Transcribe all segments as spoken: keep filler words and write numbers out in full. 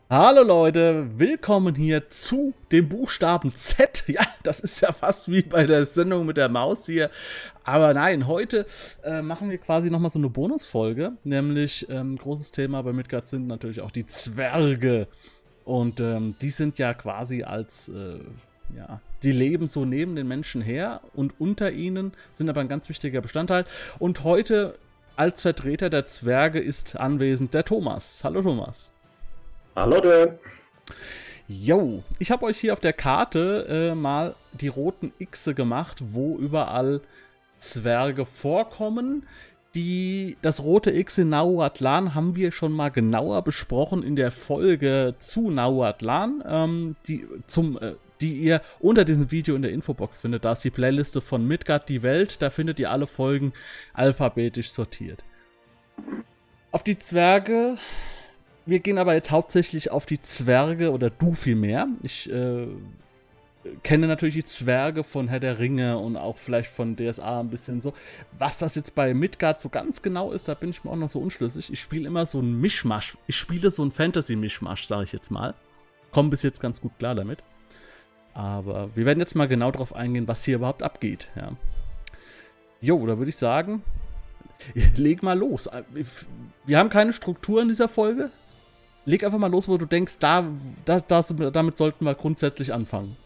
Hallo Leute, willkommen hier zu dem Buchstaben Z. Ja, das ist ja fast wie bei der Sendung mit der Maus hier. Aber nein, heute äh, machen wir quasi nochmal so eine Bonusfolge. Nämlich, ähm, großes Thema bei Midgard sind natürlich auch die Zwerge. Und ähm, die sind ja quasi als, äh, ja, die leben so neben den Menschen her und unter ihnen sind aber ein ganz wichtiger Bestandteil. Und heute als Vertreter der Zwerge ist anwesend der Thomas. Hallo Thomas. Hallo Dan. Jo, ich habe euch hier auf der Karte äh, mal die roten Xe gemacht, wo überall Zwerge vorkommen. Die, das rote X in Nahuatlan haben wir schon mal genauer besprochen in der Folge zu Nahuatlan, ähm, die, zum, äh, die ihr unter diesem Video in der Infobox findet. Da ist die Playliste von Midgard, die Welt. Da findet ihr alle Folgen alphabetisch sortiert. Auf die Zwerge... Wir gehen aber jetzt hauptsächlich auf die Zwerge, oder du vielmehr. Ich äh, kenne natürlich die Zwerge von Herr der Ringe und auch vielleicht von D S A ein bisschen so. Was das jetzt bei Midgard so ganz genau ist, da bin ich mir auch noch so unschlüssig. Ich spiele immer so ein Mischmasch. Ich spiele so ein Fantasy-Mischmasch, sage ich jetzt mal. Komme bis jetzt ganz gut klar damit. Aber wir werden jetzt mal genau darauf eingehen, was hier überhaupt abgeht. Ja. Jo, da würde ich sagen, leg mal los. Wir haben keine Struktur in dieser Folge. Leg einfach mal los, wo du denkst, da, da, das, damit sollten wir grundsätzlich anfangen.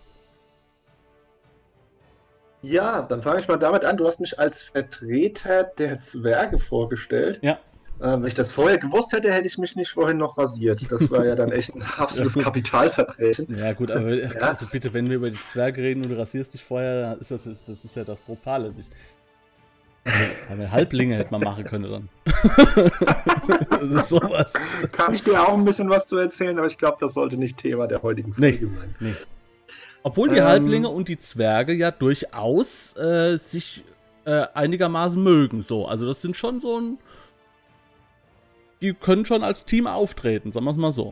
Ja, dann fange ich mal damit an. Du hast mich als Vertreter der Zwerge vorgestellt. Ja. Äh, wenn ich das vorher gewusst hätte, hätte ich mich nicht vorhin noch rasiert. Das war ja dann echt ein absolutes Kapitalverbrechen. Ja gut, aber ja. Also bitte, wenn wir über die Zwerge reden und du rasierst dich vorher, ist das, ist, das ist ja doch grob fahrlässig. Also, Halblinge hätte man machen können dann. Das ist sowas. Kann ich dir auch ein bisschen was zu erzählen, aber ich glaube, das sollte nicht Thema der heutigen Folge nee, sein. Nee. Obwohl die ähm, Halblinge und die Zwerge ja durchaus äh, sich äh, einigermaßen mögen. So. Also das sind schon so ein... Die können schon als Team auftreten, sagen wir es mal so.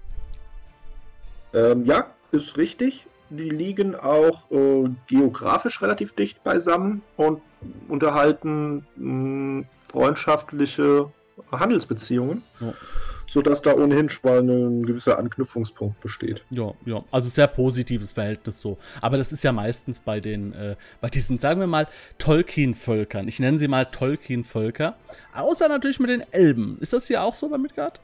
Ähm, ja, ist richtig. Die liegen auch äh, geografisch relativ dicht beisammen und unterhalten mh, freundschaftliche Handelsbeziehungen, ja. Sodass da ohnehin schon mal ein gewisser Anknüpfungspunkt besteht. Ja, ja, also sehr positives Verhältnis so. Aber das ist ja meistens bei den, äh, bei diesen, sagen wir mal, Tolkien-Völkern. Ich nenne sie mal Tolkien-Völker. Außer natürlich mit den Elben. Ist das hier auch so bei Midgard?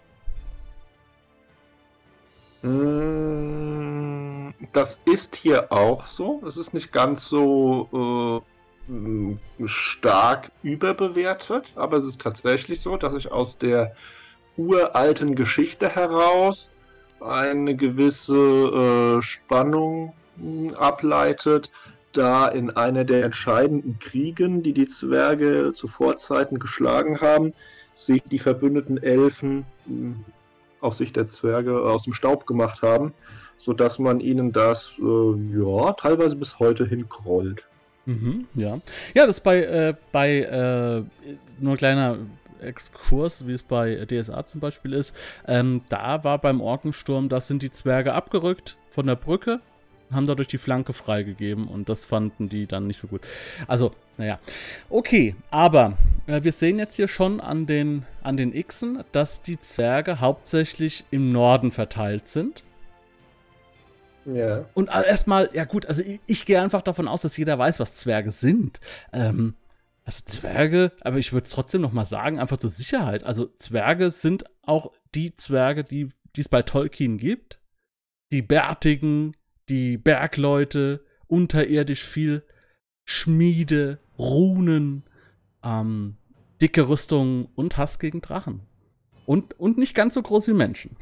Das ist hier auch so. Es ist nicht ganz so äh, stark überbewertet, aber es ist tatsächlich so, dass ich aus der uralten Geschichte heraus eine gewisse äh, Spannung mh, ableitet, da in einer der entscheidenden Kriegen, die die Zwerge zu Vorzeiten geschlagen haben, sich die verbündeten Elfen mh, aus Sicht der Zwerge aus dem Staub gemacht haben, sodass man ihnen das äh, ja teilweise bis heute hinkrollt. Mhm, ja. Ja, das bei, äh, bei äh, nur ein kleiner Exkurs, wie es bei D S A zum Beispiel ist. Ähm, da war beim Orkensturm, da sind die Zwerge abgerückt von der Brücke, haben dadurch die Flanke freigegeben und das fanden die dann nicht so gut. Also, naja. Okay, aber äh, wir sehen jetzt hier schon an den, an den Xen, dass die Zwerge hauptsächlich im Norden verteilt sind. Ja. Und erstmal, ja gut, also ich, ich gehe einfach davon aus, dass jeder weiß, was Zwerge sind. Ähm, also Zwerge, aber ich würde es trotzdem noch mal sagen, einfach zur Sicherheit. Also Zwerge sind auch die Zwerge, die es bei Tolkien gibt. Die Bärtigen, die Bergleute, unterirdisch viel Schmiede, Runen, ähm, dicke Rüstungen und Hass gegen Drachen. Und, und nicht ganz so groß wie Menschen.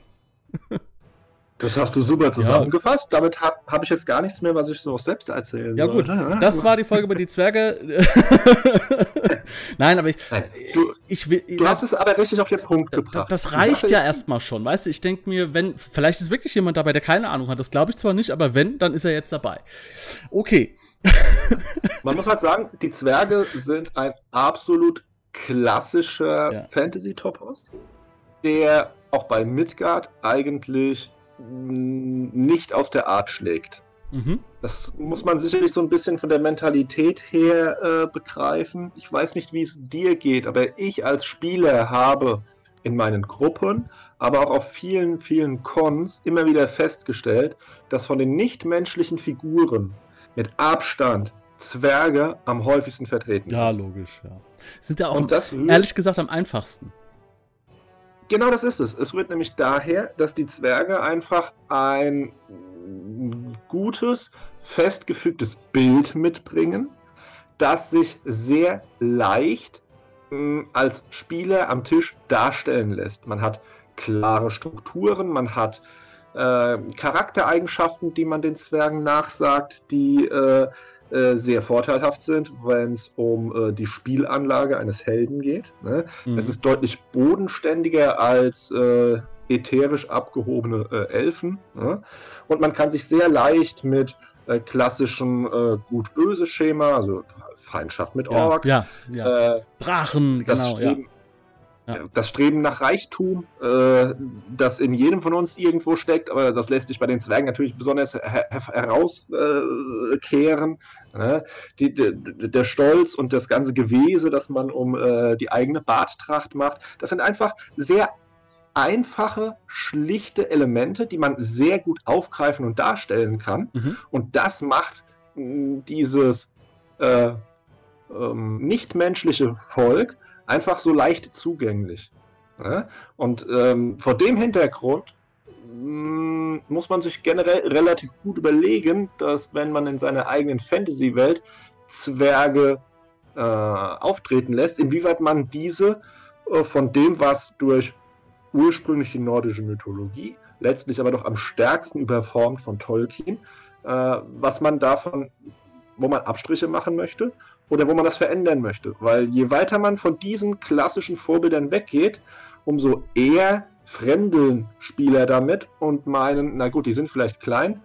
Das hast du super zusammengefasst. Ja. Damit habe hab ich jetzt gar nichts mehr, was ich so selbst erzählen Ja gut, sollte. Das war die Folge über die Zwerge. Nein, aber ich... Nein, du ich will, du hast es aber richtig auf den Punkt gebracht. Das reicht ja erstmal schon, weißt du? Ich denke mir, wenn... Vielleicht ist wirklich jemand dabei, der keine Ahnung hat. Das glaube ich zwar nicht, aber wenn, dann ist er jetzt dabei. Okay. Man muss halt sagen, die Zwerge sind ein absolut klassischer ja. Fantasy-Topos, der auch bei Midgard eigentlich nicht aus der Art schlägt. Mhm. Das muss man sicherlich so ein bisschen von der Mentalität her äh, begreifen. Ich weiß nicht, wie es dir geht, aber ich als Spieler habe in meinen Gruppen, aber auch auf vielen, vielen Cons immer wieder festgestellt, dass von den nichtmenschlichen Figuren mit Abstand Zwerge am häufigsten vertreten Ja, sind. logisch, ja. Sind ja auch, Und das rührt- ehrlich gesagt, am einfachsten. Genau das ist es. Es rührt nämlich daher, dass die Zwerge einfach ein gutes, festgefügtes Bild mitbringen, das sich sehr leicht mh, als Spieler am Tisch darstellen lässt. Man hat klare Strukturen, man hat äh, Charaktereigenschaften, die man den Zwergen nachsagt, die äh, äh, sehr vorteilhaft sind, wenn es um äh, die Spielanlage eines Helden geht. Ne? Mhm. Es ist deutlich bodenständiger als äh, ätherisch abgehobene äh, Elfen. Ne? Und man kann sich sehr leicht mit äh, klassischen äh, Gut-Böse-Schema, also Feindschaft mit Ja, Orks, ja, ja. äh, Drachen, das, genau, Streben, ja. Ja. das Streben nach Reichtum, äh, das in jedem von uns irgendwo steckt, aber das lässt sich bei den Zwergen natürlich besonders her herauskehren. Äh, ne? die, die, der Stolz und das ganze Gewese, das man um äh, die eigene Barttracht macht, das sind einfach sehr einfache, schlichte Elemente, die man sehr gut aufgreifen und darstellen kann. Mhm. Und das macht mh, dieses äh, ähm, nichtmenschliche Volk einfach so leicht zugänglich. Ja? Und ähm, vor dem Hintergrund mh, muss man sich generell relativ gut überlegen, dass wenn man in seiner eigenen Fantasy-Welt Zwerge äh, auftreten lässt, inwieweit man diese äh, von dem, was durch ursprünglich die nordische Mythologie, letztlich aber doch am stärksten überformt von Tolkien, äh, was man davon, wo man Abstriche machen möchte oder wo man das verändern möchte. Weil je weiter man von diesen klassischen Vorbildern weggeht, umso eher fremdeln Spieler damit und meinen, na gut, die sind vielleicht klein,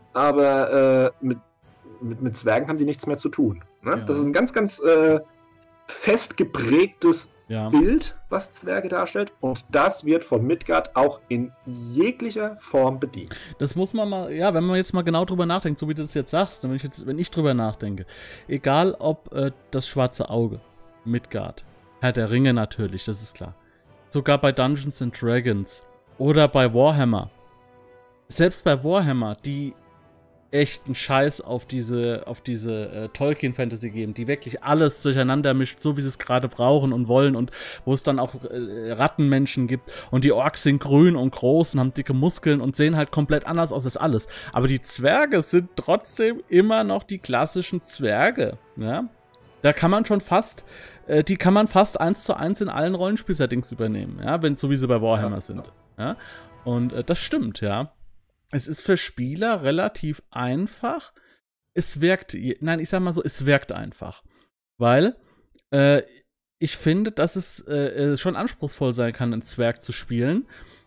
aber äh, mit, mit, mit Zwergen haben die nichts mehr zu tun. Ne? Ja. Das ist ein ganz, ganz äh, fest geprägtes Ja. Bild, was Zwerge darstellt, und das wird von Midgard auch in jeglicher Form bedient. Das muss man mal, ja, wenn man jetzt mal genau drüber nachdenkt, so wie du das jetzt sagst, wenn ich, jetzt, wenn ich drüber nachdenke, egal ob äh, das Schwarze Auge, Midgard, Herr der Ringe natürlich, das ist klar, sogar bei Dungeons and Dragons oder bei Warhammer, selbst bei Warhammer, die echten Scheiß auf diese, auf diese äh, Tolkien-Fantasy geben, die wirklich alles durcheinander mischt, so wie sie es gerade brauchen und wollen, und wo es dann auch äh, Rattenmenschen gibt und die Orks sind grün und groß und haben dicke Muskeln und sehen halt komplett anders aus als alles. Aber die Zwerge sind trotzdem immer noch die klassischen Zwerge, ja? Da kann man schon fast, äh, die kann man fast eins zu eins in allen Rollenspielsettings übernehmen, ja, wenn so wie sie bei Warhammer Ja. sind. Ja? Und äh, das stimmt, ja. Es ist für Spieler relativ einfach. Es wirkt, nein, ich sag mal so, es wirkt einfach. Weil äh, ich finde, dass es äh, schon anspruchsvoll sein kann, einen Zwerg zu spielen.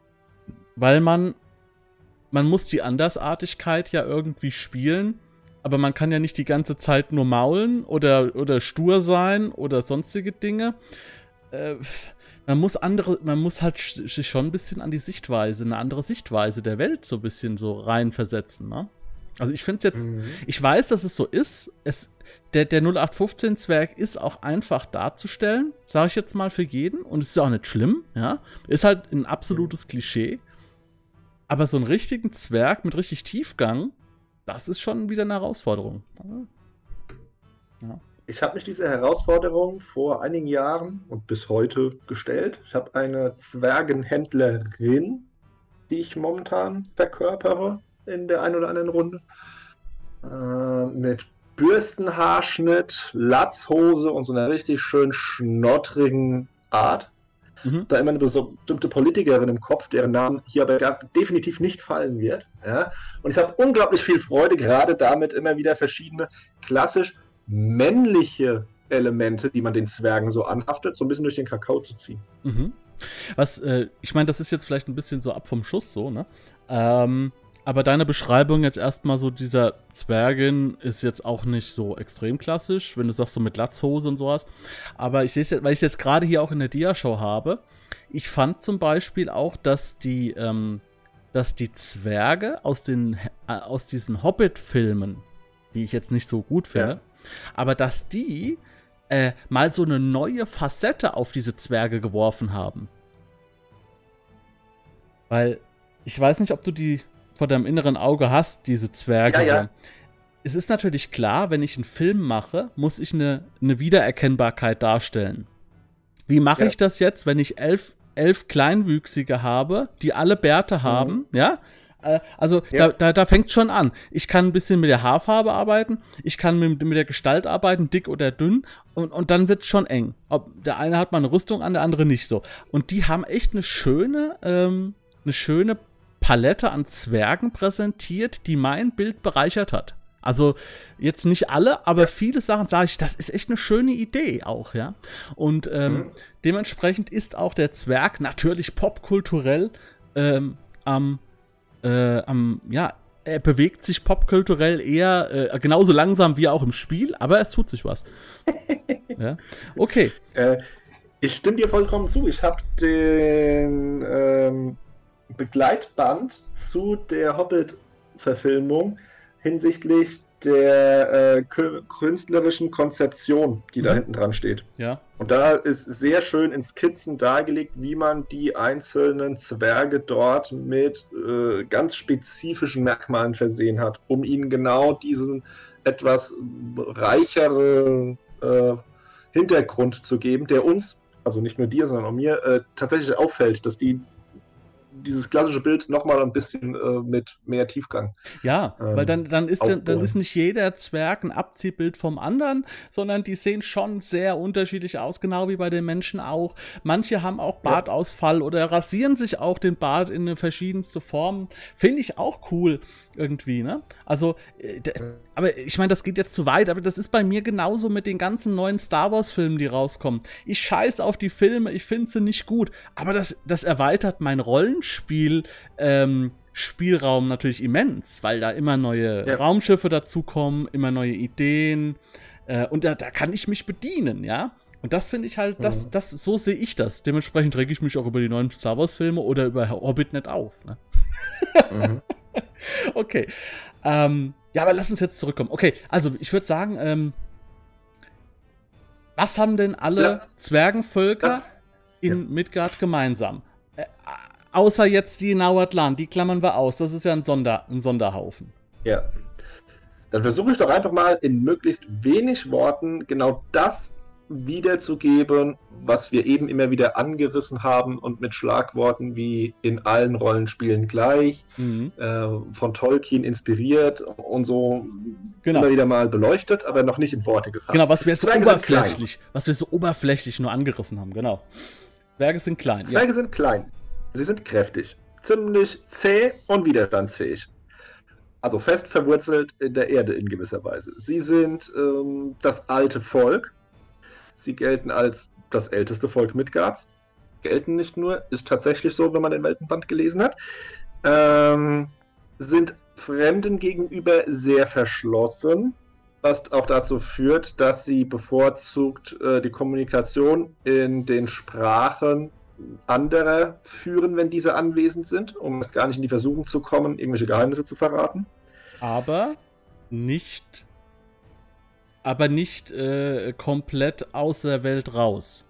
Weil man, man muss die Andersartigkeit ja irgendwie spielen. Aber man kann ja nicht die ganze Zeit nur maulen oder, oder stur sein oder sonstige Dinge. Äh, Man muss andere, man muss halt sich schon ein bisschen an die Sichtweise, eine andere Sichtweise der Welt so ein bisschen so reinversetzen, ne? Also ich finde es jetzt, Mhm. ich weiß, dass es so ist. Es, der, der null acht fünfzehn Zwerg ist auch einfach darzustellen, sage ich jetzt mal für jeden. Und es ist auch nicht schlimm, ja. Ist halt ein absolutes Klischee. Aber so einen richtigen Zwerg mit richtig Tiefgang, das ist schon wieder eine Herausforderung. Ja. Ich habe mich dieser Herausforderung vor einigen Jahren und bis heute gestellt. Ich habe eine Zwergenhändlerin, die ich momentan verkörpere in der einen oder anderen Runde. Äh, mit Bürstenhaarschnitt, Latzhose und so einer richtig schön schnottrigen Art. Mhm. Da immer eine bestimmte Politikerin im Kopf, deren Namen hier aber gar, definitiv nicht fallen wird. Ja? Und ich habe unglaublich viel Freude, gerade damit immer wieder verschiedene klassisch männliche Elemente, die man den Zwergen so anhaftet, so ein bisschen durch den Kakao zu ziehen. Mhm. Was, äh, ich meine, das ist jetzt vielleicht ein bisschen so ab vom Schuss so, ne? Ähm, aber deine Beschreibung jetzt erstmal so dieser Zwergin ist jetzt auch nicht so extrem klassisch, wenn du sagst so mit Latzhose und sowas. Aber ich sehe es jetzt, weil ich es jetzt gerade hier auch in der Dia-Show habe, ich fand zum Beispiel auch, dass die, ähm, dass die Zwerge aus den, äh, aus diesen Hobbit-Filmen, die ich jetzt nicht so gut finde, Ja. aber dass die äh, mal so eine neue Facette auf diese Zwerge geworfen haben. Weil ich weiß nicht, ob du die vor deinem inneren Auge hast, diese Zwerge. Ja, ja. Es ist natürlich klar, wenn ich einen Film mache, muss ich eine, eine Wiedererkennbarkeit darstellen. Wie mache Ja. ich das jetzt, wenn ich elf, elf Kleinwüchsige habe, die alle Bärte haben, Mhm. ja? Äh, Also Ja. da, da, da fängt schon an. Ich kann ein bisschen mit der Haarfarbe arbeiten, ich kann mit, mit der Gestalt arbeiten, dick oder dünn, und, und dann wird es schon eng. Ob, der eine hat mal eine Rüstung an, der andere nicht so. Und die haben echt eine schöne, ähm, eine schöne Palette an Zwergen präsentiert, die mein Bild bereichert hat. Also jetzt nicht alle, aber viele Sachen sage ich, das ist echt eine schöne Idee auch, ja. Und ähm, Mhm. dementsprechend ist auch der Zwerg natürlich popkulturell ähm, am, äh, am, ja, er bewegt sich popkulturell eher äh, genauso langsam wie auch im Spiel, aber es tut sich was. Ja? Okay. Äh, ich stimme dir vollkommen zu. Ich habe den ähm, Begleitband zu der Hobbit-Verfilmung hinsichtlich der äh, kü- künstlerischen Konzeption, die da Mhm. hinten dran steht. Ja. Und da ist sehr schön in Skizzen dargelegt, wie man die einzelnen Zwerge dort mit äh, ganz spezifischen Merkmalen versehen hat, um ihnen genau diesen etwas reicheren äh, Hintergrund zu geben, der uns, also nicht nur dir, sondern auch mir, äh, tatsächlich auffällt, dass die dieses klassische Bild nochmal ein bisschen äh, mit mehr Tiefgang. Ja, ähm, weil dann, dann, ist der, dann aufbauen. ist nicht jeder Zwerg ein Abziehbild vom anderen, sondern die sehen schon sehr unterschiedlich aus, genau wie bei den Menschen auch. Manche haben auch Ja. Bartausfall oder rasieren sich auch den Bart in eine verschiedenste Formen. Finde ich auch cool irgendwie, ne? Also, äh, d- aber ich meine, das geht jetzt zu weit, aber das ist bei mir genauso mit den ganzen neuen Star Wars-Filmen, die rauskommen. Ich scheiß auf die Filme, ich finde sie nicht gut, aber das, das erweitert mein Rollenspiel, ähm, Spielraum natürlich immens, weil da immer neue Ja. Raumschiffe dazukommen, immer neue Ideen, äh, und da, da kann ich mich bedienen, ja. Und das finde ich halt, das, Mhm. das, so sehe ich das. Dementsprechend rege ich mich auch über die neuen Star Wars-Filme oder über Hobbit nicht auf, ne? Mhm. Okay. Ähm, ja, aber lass uns jetzt zurückkommen. Okay, also ich würde sagen, ähm, was haben denn alle Ja. Zwergenvölker Das- in Midgard gemeinsam? Äh, außer jetzt die Nauatlan, die klammern wir aus. Das ist ja ein, Sonder, ein Sonderhaufen. Ja. Dann versuche ich doch einfach mal in möglichst wenig Worten genau das wiederzugeben, was wir eben immer wieder angerissen haben und mit Schlagworten wie in allen Rollenspielen gleich, Mhm. äh, von Tolkien inspiriert und so Genau. immer wieder mal beleuchtet, aber noch nicht in Worte gefasst. Genau, was wir so Zwerge sind oberflächlich, was wir so oberflächlich nur angerissen haben, genau. Zwerge sind klein. Zwerge Ja. sind klein. Sie sind kräftig, ziemlich zäh und widerstandsfähig. Also fest verwurzelt in der Erde in gewisser Weise. Sie sind ähm, das alte Volk. Sie gelten als das älteste Volk Midgards. Gelten nicht nur, ist tatsächlich so, wenn man den Weltenband gelesen hat. Ähm, sind Fremden gegenüber sehr verschlossen, was auch dazu führt, dass sie bevorzugt äh, die Kommunikation in den Sprachen anderer führen, wenn diese anwesend sind, um erst gar nicht in die Versuchung zu kommen, irgendwelche Geheimnisse zu verraten. Aber nicht, aber nicht äh, komplett aus der Welt raus.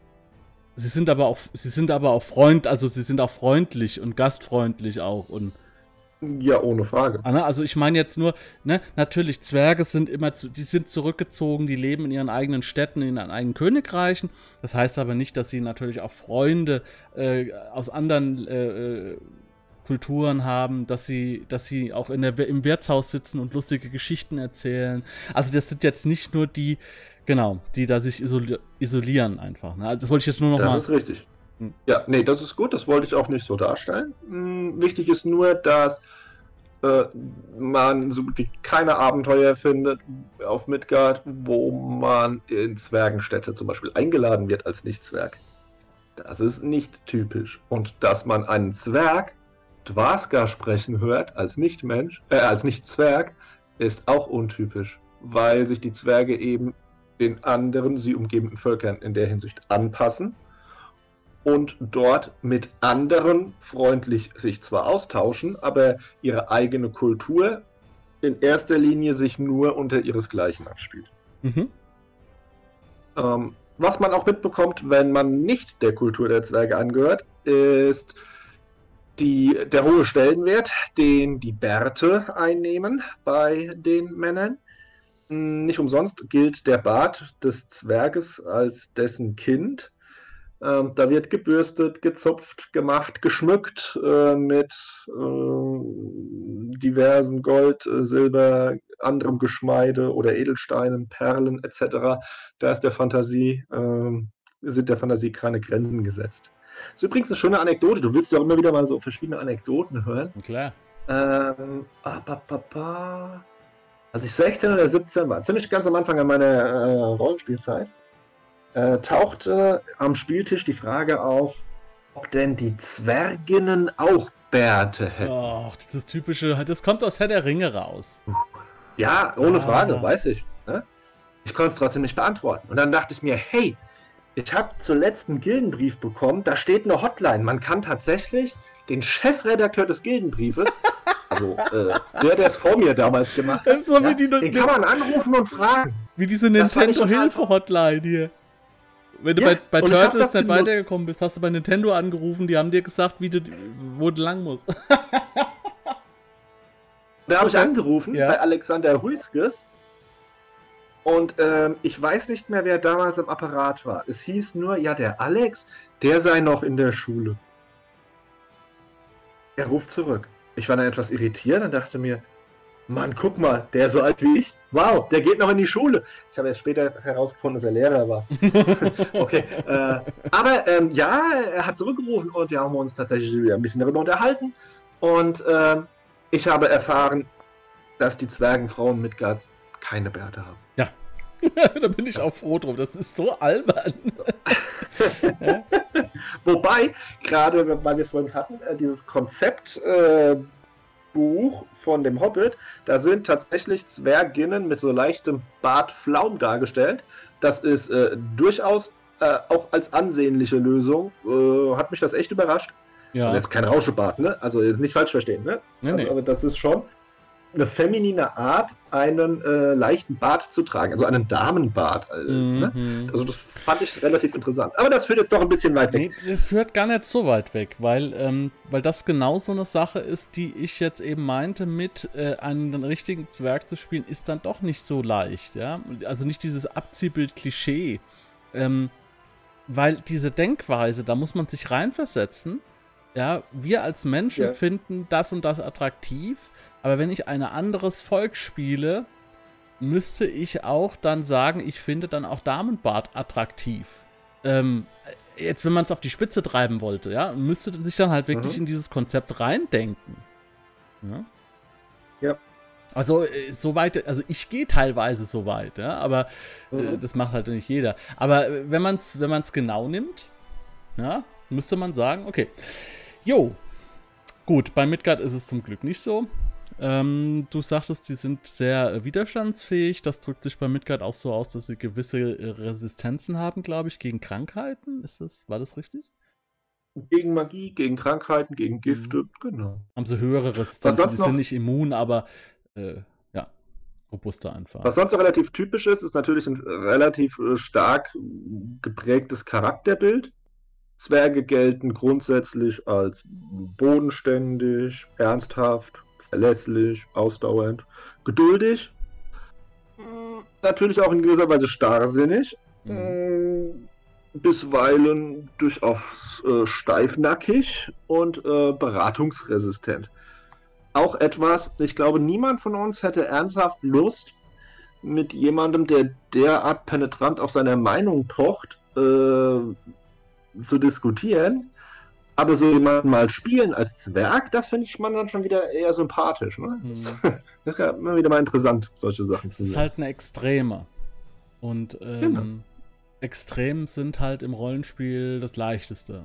Sie sind aber auch, sie sind aber auch freund, also sie sind auch freundlich und gastfreundlich auch und Ja, ohne Frage. Ah, ne, also ich meine jetzt nur, ne, natürlich, Zwerge sind immer, zu, die sind zurückgezogen, die leben in ihren eigenen Städten, in ihren eigenen Königreichen. Das heißt aber nicht, dass sie natürlich auch Freunde äh, aus anderen äh, Kulturen haben, dass sie, dass sie auch in der, im Wirtshaus sitzen und lustige Geschichten erzählen. Also das sind jetzt nicht nur die, genau, die da sich isoli isolieren einfach. Ne? Also das wollte ich jetzt nur noch Das mal. ist richtig. Hm. Ja, nee, das ist gut, das wollte ich auch nicht so darstellen. Hm, wichtig ist nur, dass äh, man so gut wie keine Abenteuer findet auf Midgard, wo man in Zwergenstädte zum Beispiel eingeladen wird als Nicht-Zwerg. Das ist nicht typisch. Und dass man einen Zwerg Dwaska sprechen hört als Nicht-Mensch, äh, als Nicht-Zwerg, ist auch untypisch, weil sich die Zwerge eben den anderen, sie umgebenden Völkern in der Hinsicht anpassen und dort mit anderen freundlich sich zwar austauschen, aber ihre eigene Kultur in erster Linie sich nur unter ihresgleichen abspielt. Mhm. Ähm, was man auch mitbekommt, wenn man nicht der Kultur der Zwerge angehört, ist die, der hohe Stellenwert, den die Bärte einnehmen bei den Männern. Nicht umsonst gilt der Bart des Zwerges als dessen Kind. Ähm, da wird gebürstet, gezupft, gemacht, geschmückt äh, mit äh, diversem Gold, äh, Silber, anderem Geschmeide oder Edelsteinen, Perlen et cetera. Da ist der Fantasie, äh, sind der Fantasie keine Grenzen gesetzt. Das ist übrigens eine schöne Anekdote. Du willst ja auch immer wieder mal so verschiedene Anekdoten hören. Klar. Ähm, ah, ba, ba, ba. Als ich sechzehn oder siebzehn war, ziemlich ganz am Anfang meiner äh, Rollenspielzeit, äh, tauchte am Spieltisch die Frage auf, ob denn die Zwerginnen auch Bärte hätten. Oh, dieses typische, das kommt aus Herr der Ringe raus. Ja, ohne ah. Frage, weiß ich. Ne? Ich konnte es trotzdem nicht beantworten. Und dann dachte ich mir, hey, ich habe zuletzt einen Gildenbrief bekommen, da steht eine Hotline. Man kann tatsächlich den Chefredakteur des Gildenbriefes, also äh, der, der es vor mir damals gemacht hat, so ja, die, den kann man anrufen und fragen. Wie diese Nintendo-Hilfe-Hotline hier. Wenn du ja, bei, bei Turtles nicht weitergekommen bist, hast du bei Nintendo angerufen, die haben dir gesagt, wie du, wo du lang musst. Da habe ich angerufen ja. bei Alexander Huiskes und ähm, ich weiß nicht mehr, wer damals am Apparat war. Es hieß nur, ja, der Alex, der sei noch in der Schule. Er ruft zurück. Ich war dann etwas irritiert und dachte mir, Mann, guck mal, der ist so alt wie ich. Wow, der geht noch in die Schule. Ich habe erst später herausgefunden, dass er Lehrer war. Okay, äh, aber ähm, ja, er hat zurückgerufen und wir haben uns tatsächlich wieder ein bisschen darüber unterhalten. Und ähm, ich habe erfahren, dass die Zwergenfrauen Midgards keine Bärte haben. Ja, da bin ich auch froh drum. Das ist so albern. Wobei, gerade weil wir es vorhin hatten, äh, dieses Konzept äh, Buch von dem Hobbit, da sind tatsächlich Zwerginnen mit so leichtem Bartflaum dargestellt. Das ist äh, durchaus äh, auch als ansehnliche Lösung. Äh, hat mich das echt überrascht. Ja. Also jetzt kein Rauschebart, ne? Also jetzt nicht falsch verstehen, ne? Nee, also, nee. Aber das ist schon eine feminine Art, einen äh, leichten Bart zu tragen, also einen Damenbart. Äh, mhm. ne? Also das fand ich relativ interessant. Aber das führt jetzt doch ein bisschen weit weg. Nee, das führt gar nicht so weit weg, weil, ähm, weil das genau so eine Sache ist, die ich jetzt eben meinte, mit äh, einen richtigen Zwerg zu spielen, ist dann doch nicht so leicht, ja. Also nicht dieses Abziehbild-Klischee. Ähm, weil diese Denkweise, da muss man sich reinversetzen. Ja, wir als Menschen ja. finden das und das attraktiv. Aber wenn ich ein anderes Volk spiele, müsste ich auch dann sagen, ich finde dann auch Damenbart attraktiv. Ähm, jetzt, wenn man es auf die Spitze treiben wollte, ja, müsste sich dann halt wirklich mhm. in dieses Konzept reindenken. Ja. ja. Also, so weit, also ich gehe teilweise so weit, ja, aber mhm. äh, das macht halt nicht jeder. Aber äh, wenn man es wenn man es genau nimmt, ja, müsste man sagen, okay, jo, gut, bei Midgard ist es zum Glück nicht so. Ähm, du sagtest, sie sind sehr äh, widerstandsfähig. Das drückt sich bei Midgard auch so aus, dass sie gewisse äh, Resistenzen haben, glaube ich, gegen Krankheiten. Ist das, war das richtig? Gegen Magie, gegen Krankheiten, gegen Gifte, mhm. genau. Haben sie höhere Resistenzen, die sind nicht immun, aber äh, ja, robuster einfach. Was sonst noch relativ typisch ist, ist natürlich ein relativ äh, stark geprägtes Charakterbild. Zwerge gelten grundsätzlich als bodenständig, ernsthaft, verlässlich, ausdauernd, geduldig, natürlich auch in gewisser Weise starrsinnig, mhm. bisweilen durchaus äh, steifnackig und äh, beratungsresistent. Auch etwas, ich glaube, niemand von uns hätte ernsthaft Lust, mit jemandem, der derart penetrant auf seiner Meinung pocht, äh, zu diskutieren. Aber so jemanden mal spielen als Zwerg, das finde ich man dann schon wieder eher sympathisch. Ne? Mhm. Das ist ja immer wieder mal interessant, solche Sachen zu sehen. Das ist halt eine Extreme. Und ähm, genau. Extrem sind halt im Rollenspiel das Leichteste.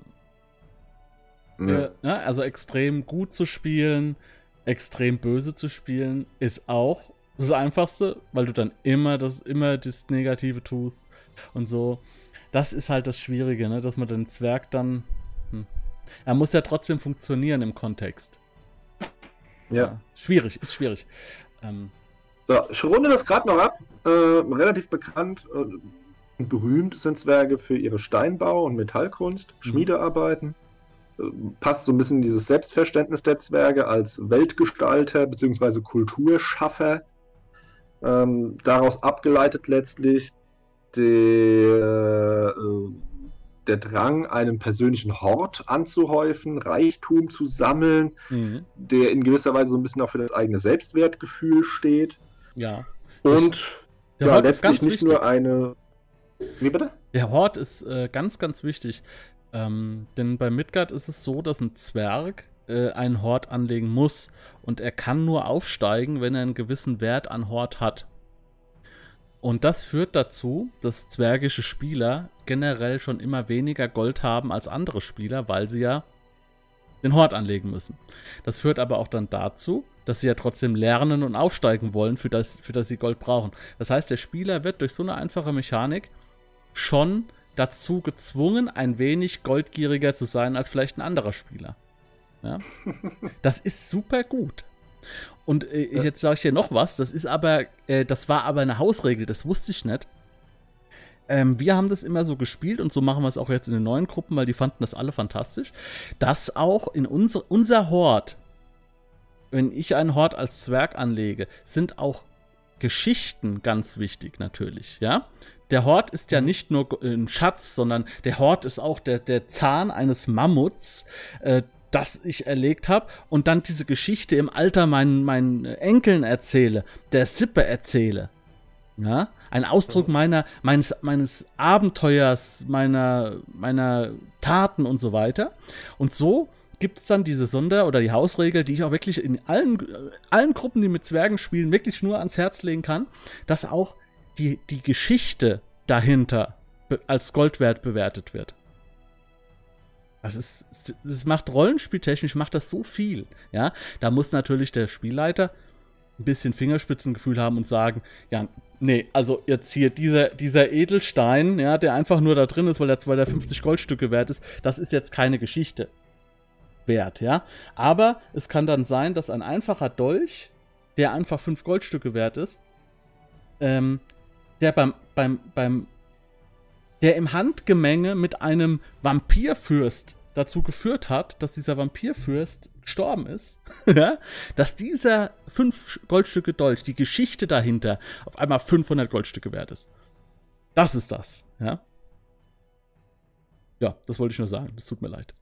Ja. Äh, ja, also extrem gut zu spielen, extrem böse zu spielen, ist auch das Einfachste, weil du dann immer das, immer das Negative tust und so. Das ist halt das Schwierige, ne? Dass man den Zwerg dann... Hm. Er muss ja trotzdem funktionieren im Kontext. Ja. ja schwierig, ist schwierig. Ähm, so, ich runde das gerade noch ab. Äh, relativ bekannt und berühmt sind Zwerge für ihre Steinbau- und Metallkunst, mhm. Schmiedearbeiten. passt so ein bisschen in dieses Selbstverständnis der Zwerge als Weltgestalter bzw. Kulturschaffer. Ähm, daraus abgeleitet letztlich der, äh, der Drang, einen persönlichen Hort anzuhäufen, Reichtum zu sammeln, mhm. der in gewisser Weise so ein bisschen auch für das eigene Selbstwertgefühl steht. Ja. Und der ja, Hort letztlich ist ganz nicht wichtig. nur eine... Wie bitte? Der Hort ist äh, ganz, ganz wichtig. Ähm, denn bei Midgard ist es so, dass ein Zwerg äh, einen Hort anlegen muss. Und er kann nur aufsteigen, wenn er einen gewissen Wert an Hort hat. Und das führt dazu, dass zwergische Spieler generell schon immer weniger Gold haben als andere Spieler, weil sie ja den Hort anlegen müssen. Das führt aber auch dann dazu, dass sie ja trotzdem lernen und aufsteigen wollen, für das, für das sie Gold brauchen. Das heißt, der Spieler wird durch so eine einfache Mechanik schon dazu gezwungen, ein wenig goldgieriger zu sein als vielleicht ein anderer Spieler. Ja? Das ist super gut. Und äh, ja. jetzt sage ich dir noch was, das ist aber, äh, das war aber eine Hausregel, das wusste ich nicht. Ähm, wir haben das immer so gespielt und so machen wir es auch jetzt in den neuen Gruppen, weil die fanden das alle fantastisch, dass auch in unser, unser Hort, wenn ich einen Hort als Zwerg anlege, sind auch Geschichten ganz wichtig natürlich, ja. Der Hort ist ja nicht nur ein Schatz, sondern der Hort ist auch der, der Zahn eines Mammuts, äh, das ich erlegt habe und dann diese Geschichte im Alter meinen, meinen Enkeln erzähle, der Sippe erzähle. Ja? Ein Ausdruck meiner, meines, meines Abenteuers, meiner, meiner Taten und so weiter. Und so gibt es dann diese Sonder- oder die Hausregel, die ich auch wirklich in allen, allen Gruppen, die mit Zwergen spielen, wirklich nur ans Herz legen kann, dass auch die, die Geschichte dahinter als Gold wert bewertet wird. Das ist, das macht rollenspieltechnisch, macht das so viel. Ja? Da muss natürlich der Spielleiter ein bisschen Fingerspitzengefühl haben und sagen, ja, nee, also jetzt hier dieser, dieser Edelstein, ja, der einfach nur da drin ist, weil er zweihundertfünfzig Goldstücke wert ist, das ist jetzt keine Geschichte wert, ja. Aber es kann dann sein, dass ein einfacher Dolch, der einfach fünf Goldstücke wert ist, ähm, der beim, beim, beim, der im Handgemenge mit einem Vampirfürst dazu geführt hat, dass dieser Vampirfürst gestorben ist, ja, dass dieser fünf Goldstücke Dolch, die Geschichte dahinter, auf einmal fünfhundert Goldstücke wert ist. Das ist das, ja. Ja, das wollte ich nur sagen. Das tut mir leid.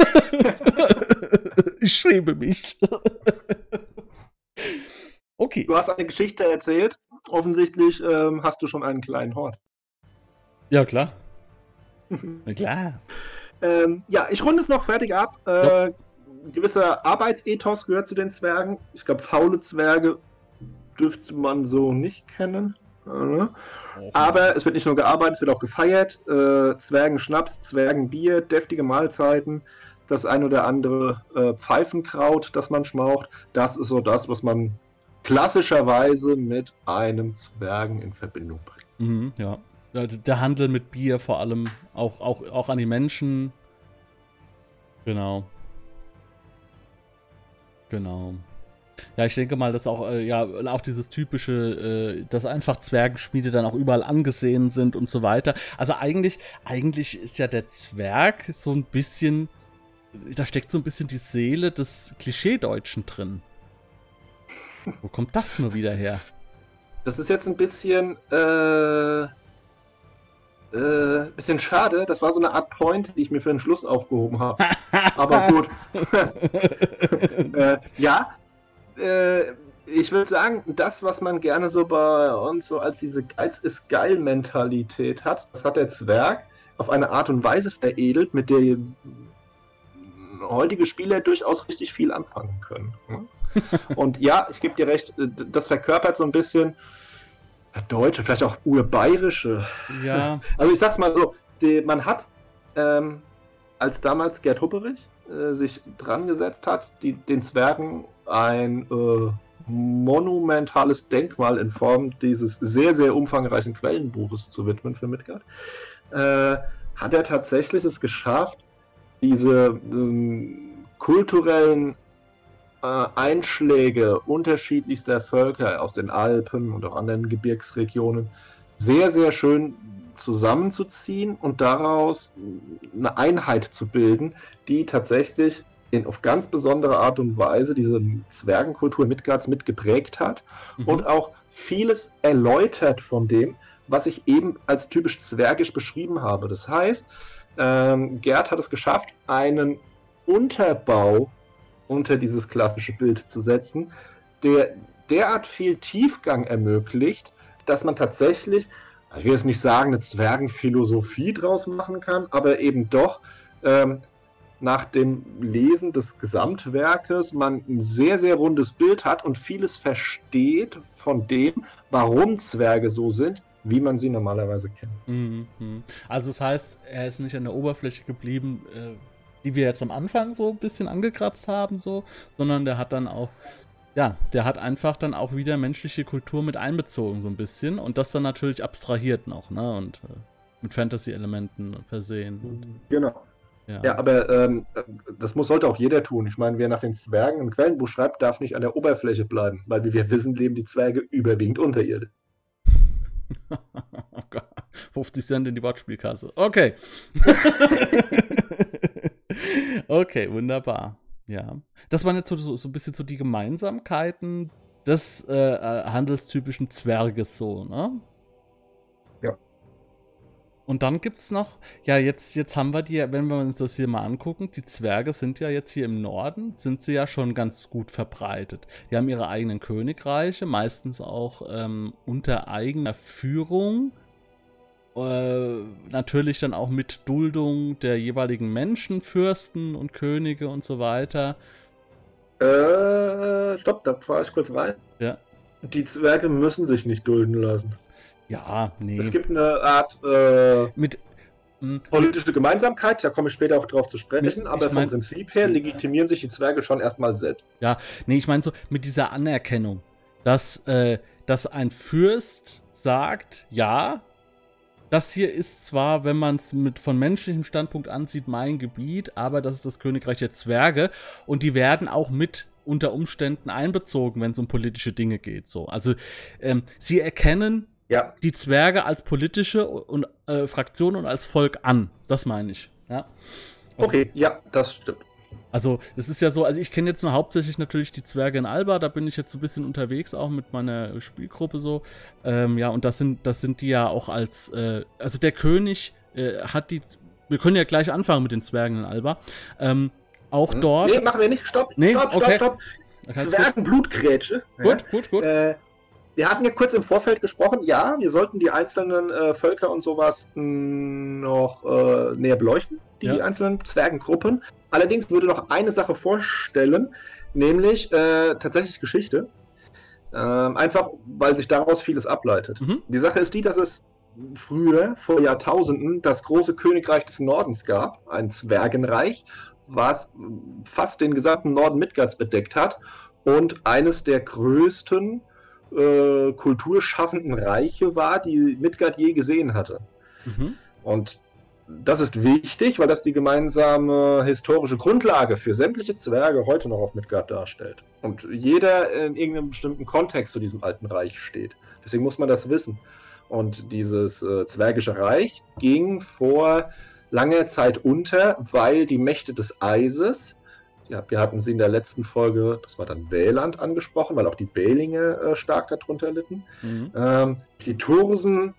Ich schäme mich. Okay. Du hast eine Geschichte erzählt. Offensichtlich ähm, hast du schon einen kleinen Hort. Ja, klar. Na klar. Ähm, ja, ich runde es noch fertig ab. Äh, ja. Ein gewisser Arbeitsethos gehört zu den Zwergen. Ich glaube, faule Zwerge dürfte man so nicht kennen. Ja. Aber es wird nicht nur gearbeitet, es wird auch gefeiert. Äh, Zwergenschnaps, Zwergenbier, deftige Mahlzeiten, das ein oder andere äh, Pfeifenkraut, das man schmaucht. Das ist so das, was man klassischerweise mit einem Zwergen in Verbindung bringt. Mhm, ja. Der Handel mit Bier vor allem, auch, auch, auch an die Menschen. Genau. Genau. Ja, ich denke mal, dass auch, äh, ja, auch dieses typische, äh, dass einfach Zwergenschmiede dann auch überall angesehen sind und so weiter. Also eigentlich, eigentlich ist ja der Zwerg so ein bisschen, da steckt so ein bisschen die Seele des Klischeedeutschen drin. Wo kommt das nur wieder her? Das ist jetzt ein bisschen, äh, äh, bisschen schade. Das war so eine Art Point, die ich mir für den Schluss aufgehoben habe. Aber gut. äh, ja, äh, ich würde sagen, das, was man gerne so bei uns so als diese Geiz ist geil Mentalität hat, das hat der Zwerg auf eine Art und Weise veredelt, mit der heutige Spieler durchaus richtig viel anfangen können. Und ja, ich gebe dir recht, das verkörpert so ein bisschen Deutsche, vielleicht auch urbayerische. Ja. Also ich sag's mal so, die, man hat, ähm, als damals Gerd Hupperich äh, sich dran gesetzt hat, die, den Zwergen ein äh, monumentales Denkmal in Form dieses sehr, sehr umfangreichen Quellenbuches zu widmen für Midgard, äh, hat er tatsächlich es geschafft, diese ähm, kulturellen äh, Einschläge unterschiedlichster Völker aus den Alpen und auch anderen Gebirgsregionen sehr, sehr schön zusammenzuziehen und daraus eine Einheit zu bilden, die tatsächlich in, auf ganz besondere Art und Weise diese Zwergenkultur Midgards mitgeprägt hat mhm. und auch vieles erläutert von dem, was ich eben als typisch zwergisch beschrieben habe. Das heißt, ähm, Gerd hat es geschafft, einen Unterbau unter dieses klassische Bild zu setzen, der derart viel Tiefgang ermöglicht, dass man tatsächlich, ich will jetzt nicht sagen, eine Zwergenphilosophie draus machen kann, aber eben doch ähm, nach dem Lesen des Gesamtwerkes man ein sehr, sehr rundes Bild hat und vieles versteht von dem, warum Zwerge so sind, wie man sie normalerweise kennt. Mhm. Also das heißt, er ist nicht an der Oberfläche geblieben, äh, die wir jetzt am Anfang so ein bisschen angekratzt haben, so, sondern der hat dann auch, ja, der hat einfach dann auch wieder menschliche Kultur mit einbezogen, so ein bisschen, und das dann natürlich abstrahiert noch, ne, und äh, mit Fantasy-Elementen versehen. Und, genau. Ja. ja, aber ähm, das muss, sollte auch jeder ttun. Ich meine, wer nach den Zwergen ein Quellenbuch schreibt, darf nicht an der Oberfläche bleiben, weil wie wir wissen, leben die Zwerge überwiegend unterirdisch. Oh Gott, fünfzig Cent in die Wortspielkasse. Okay. Okay, wunderbar. Ja. Das waren jetzt so, so, so ein bisschen so die Gemeinsamkeiten des äh, handelstypischen Zwerges, so, ne? Ja. Und dann gibt's noch, ja, jetzt, jetzt haben wir die, wenn wir uns das hier mal angucken, die Zwerge sind ja jetzt hier im Norden, sind sie ja schon ganz gut verbreitet. Die haben ihre eigenen Königreiche, meistens auch ähm, unter eigener Führung. Äh, natürlich dann auch mit Duldung der jeweiligen Menschen, Fürsten und Könige und so weiter. Äh, stopp, da fahre ich kurz rein. Ja. Die Zwerge müssen sich nicht dulden lassen. Ja, nee. Es gibt eine Art äh, mit mh, politische Gemeinsamkeit, da komme ich später auch drauf zu sprechen, mit, aber vom mein, Prinzip her legitimieren sich die Zwerge schon erstmal selbst. Ja, nee, ich meine so mit dieser Anerkennung, dass, äh, dass ein Fürst sagt, ja, das hier ist zwar, wenn man es mit von menschlichem Standpunkt ansieht, mein Gebiet, aber das ist das Königreich der Zwerge und die werden auch mit unter Umständen einbezogen, wenn es um politische Dinge geht. So. Also ähm, sie erkennen ja. die Zwerge als politische und, äh, Fraktion und als Volk an. Das meine ich. Ja? Also, okay, ja, das stimmt. Also, es ist ja so, also ich kenne jetzt nur hauptsächlich natürlich die Zwerge in Alba, da bin ich jetzt so ein bisschen unterwegs, auch mit meiner Spielgruppe so. Ähm, ja, und das sind, das sind die ja auch als, äh, also der König äh, hat die, wir können ja gleich anfangen mit den Zwergen in Alba. Ähm, auch hm. dort. Nee, machen wir nicht, stopp, nee? stopp, stopp, okay. stopp. Zwergenblutgrätsche. Gut, ja. gut, gut. Äh, wir hatten ja kurz im Vorfeld gesprochen, ja, wir sollten die einzelnen äh, Völker und sowas mh, noch äh, näher beleuchten, die ja. einzelnen Zwergengruppen. Allerdings würde noch eine Sache vorstellen, nämlich äh, tatsächlich Geschichte. Ähm, einfach, weil sich daraus vieles ableitet. Mhm. Die Sache ist die, dass es früher, vor Jahrtausenden, das große Königreich des Nordens gab, ein Zwergenreich, was fast den gesamten Norden Midgards bedeckt hat und eines der größten äh, kulturschaffenden Reiche war, die Midgard je gesehen hatte. Mhm. Und das ist wichtig, weil das die gemeinsame historische Grundlage für sämtliche Zwerge heute noch auf Midgard darstellt. Und jeder in irgendeinem bestimmten Kontext zu diesem alten Reich steht. Deswegen muss man das wissen. Und dieses äh, Zwergische Reich ging vor langer Zeit unter, weil die Mächte des Eises, ja, wir hatten sie in der letzten Folge, das war dann Wäland angesprochen, weil auch die Wählinge äh, stark darunter litten, mhm. ähm, die Tursen,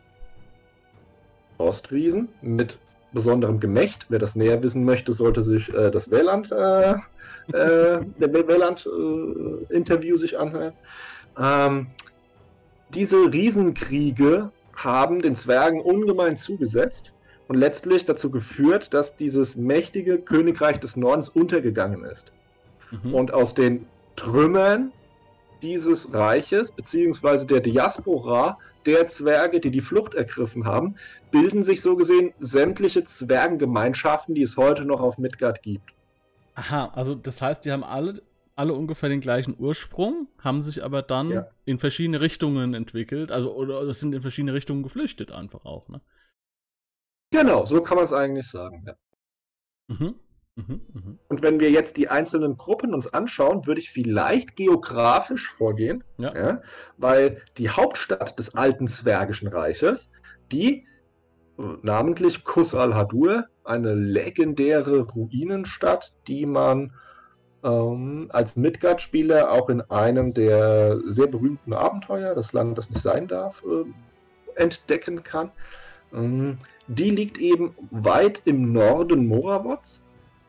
Ostriesen mit besonderem Gemächt. Wer das näher wissen möchte, sollte sich äh, das Wäland, äh, äh, der Wäland-Interview äh, sich anhören. Ähm, diese Riesenkriege haben den Zwergen ungemein zugesetzt und letztlich dazu geführt, dass dieses mächtige Königreich des Nordens untergegangen ist. Mhm. Und aus den Trümmern dieses Reiches, beziehungsweise der Diaspora der Zwerge, die die Flucht ergriffen haben, bilden sich so gesehen sämtliche Zwergengemeinschaften, die es heute noch auf Midgard gibt. Aha, also das heißt, die haben alle, alle ungefähr den gleichen Ursprung, haben sich aber dann ja. in verschiedene Richtungen entwickelt, also oder sind in verschiedene Richtungen geflüchtet einfach auch, ne? Genau, so kann man es eigentlich sagen, ja. Mhm. Mhm, mh. Und wenn wir jetzt die einzelnen Gruppen uns anschauen, würde ich vielleicht geografisch vorgehen, ja. Ja, weil die Hauptstadt des alten Zwergischen Reiches, die namentlich Qus al-Hadur, eine legendäre Ruinenstadt, die man ähm, als Midgard-Spieler auch in einem der sehr berühmten Abenteuer, das Land, das nicht sein darf, äh, entdecken kann. Ähm, die liegt eben weit im Norden Morawots.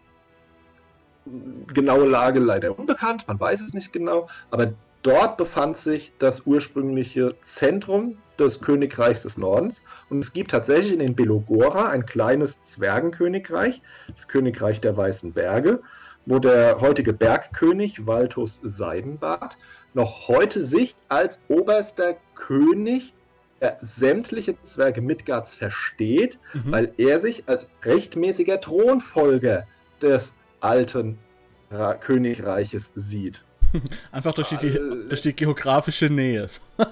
Genaue Lage leider unbekannt, man weiß es nicht genau, aber dort befand sich das ursprüngliche Zentrum des Königreichs des Nordens und es gibt tatsächlich in den Belogora ein kleines Zwergenkönigreich, das Königreich der Weißen Berge, wo der heutige Bergkönig Valtus Seidenbart noch heute sich als oberster König der sämtliche Zwerge Midgards versteht, mhm. weil er sich als rechtmäßiger Thronfolger des alten Ra- Königreiches sieht. Einfach durch die, äh, durch die geografische Nähe.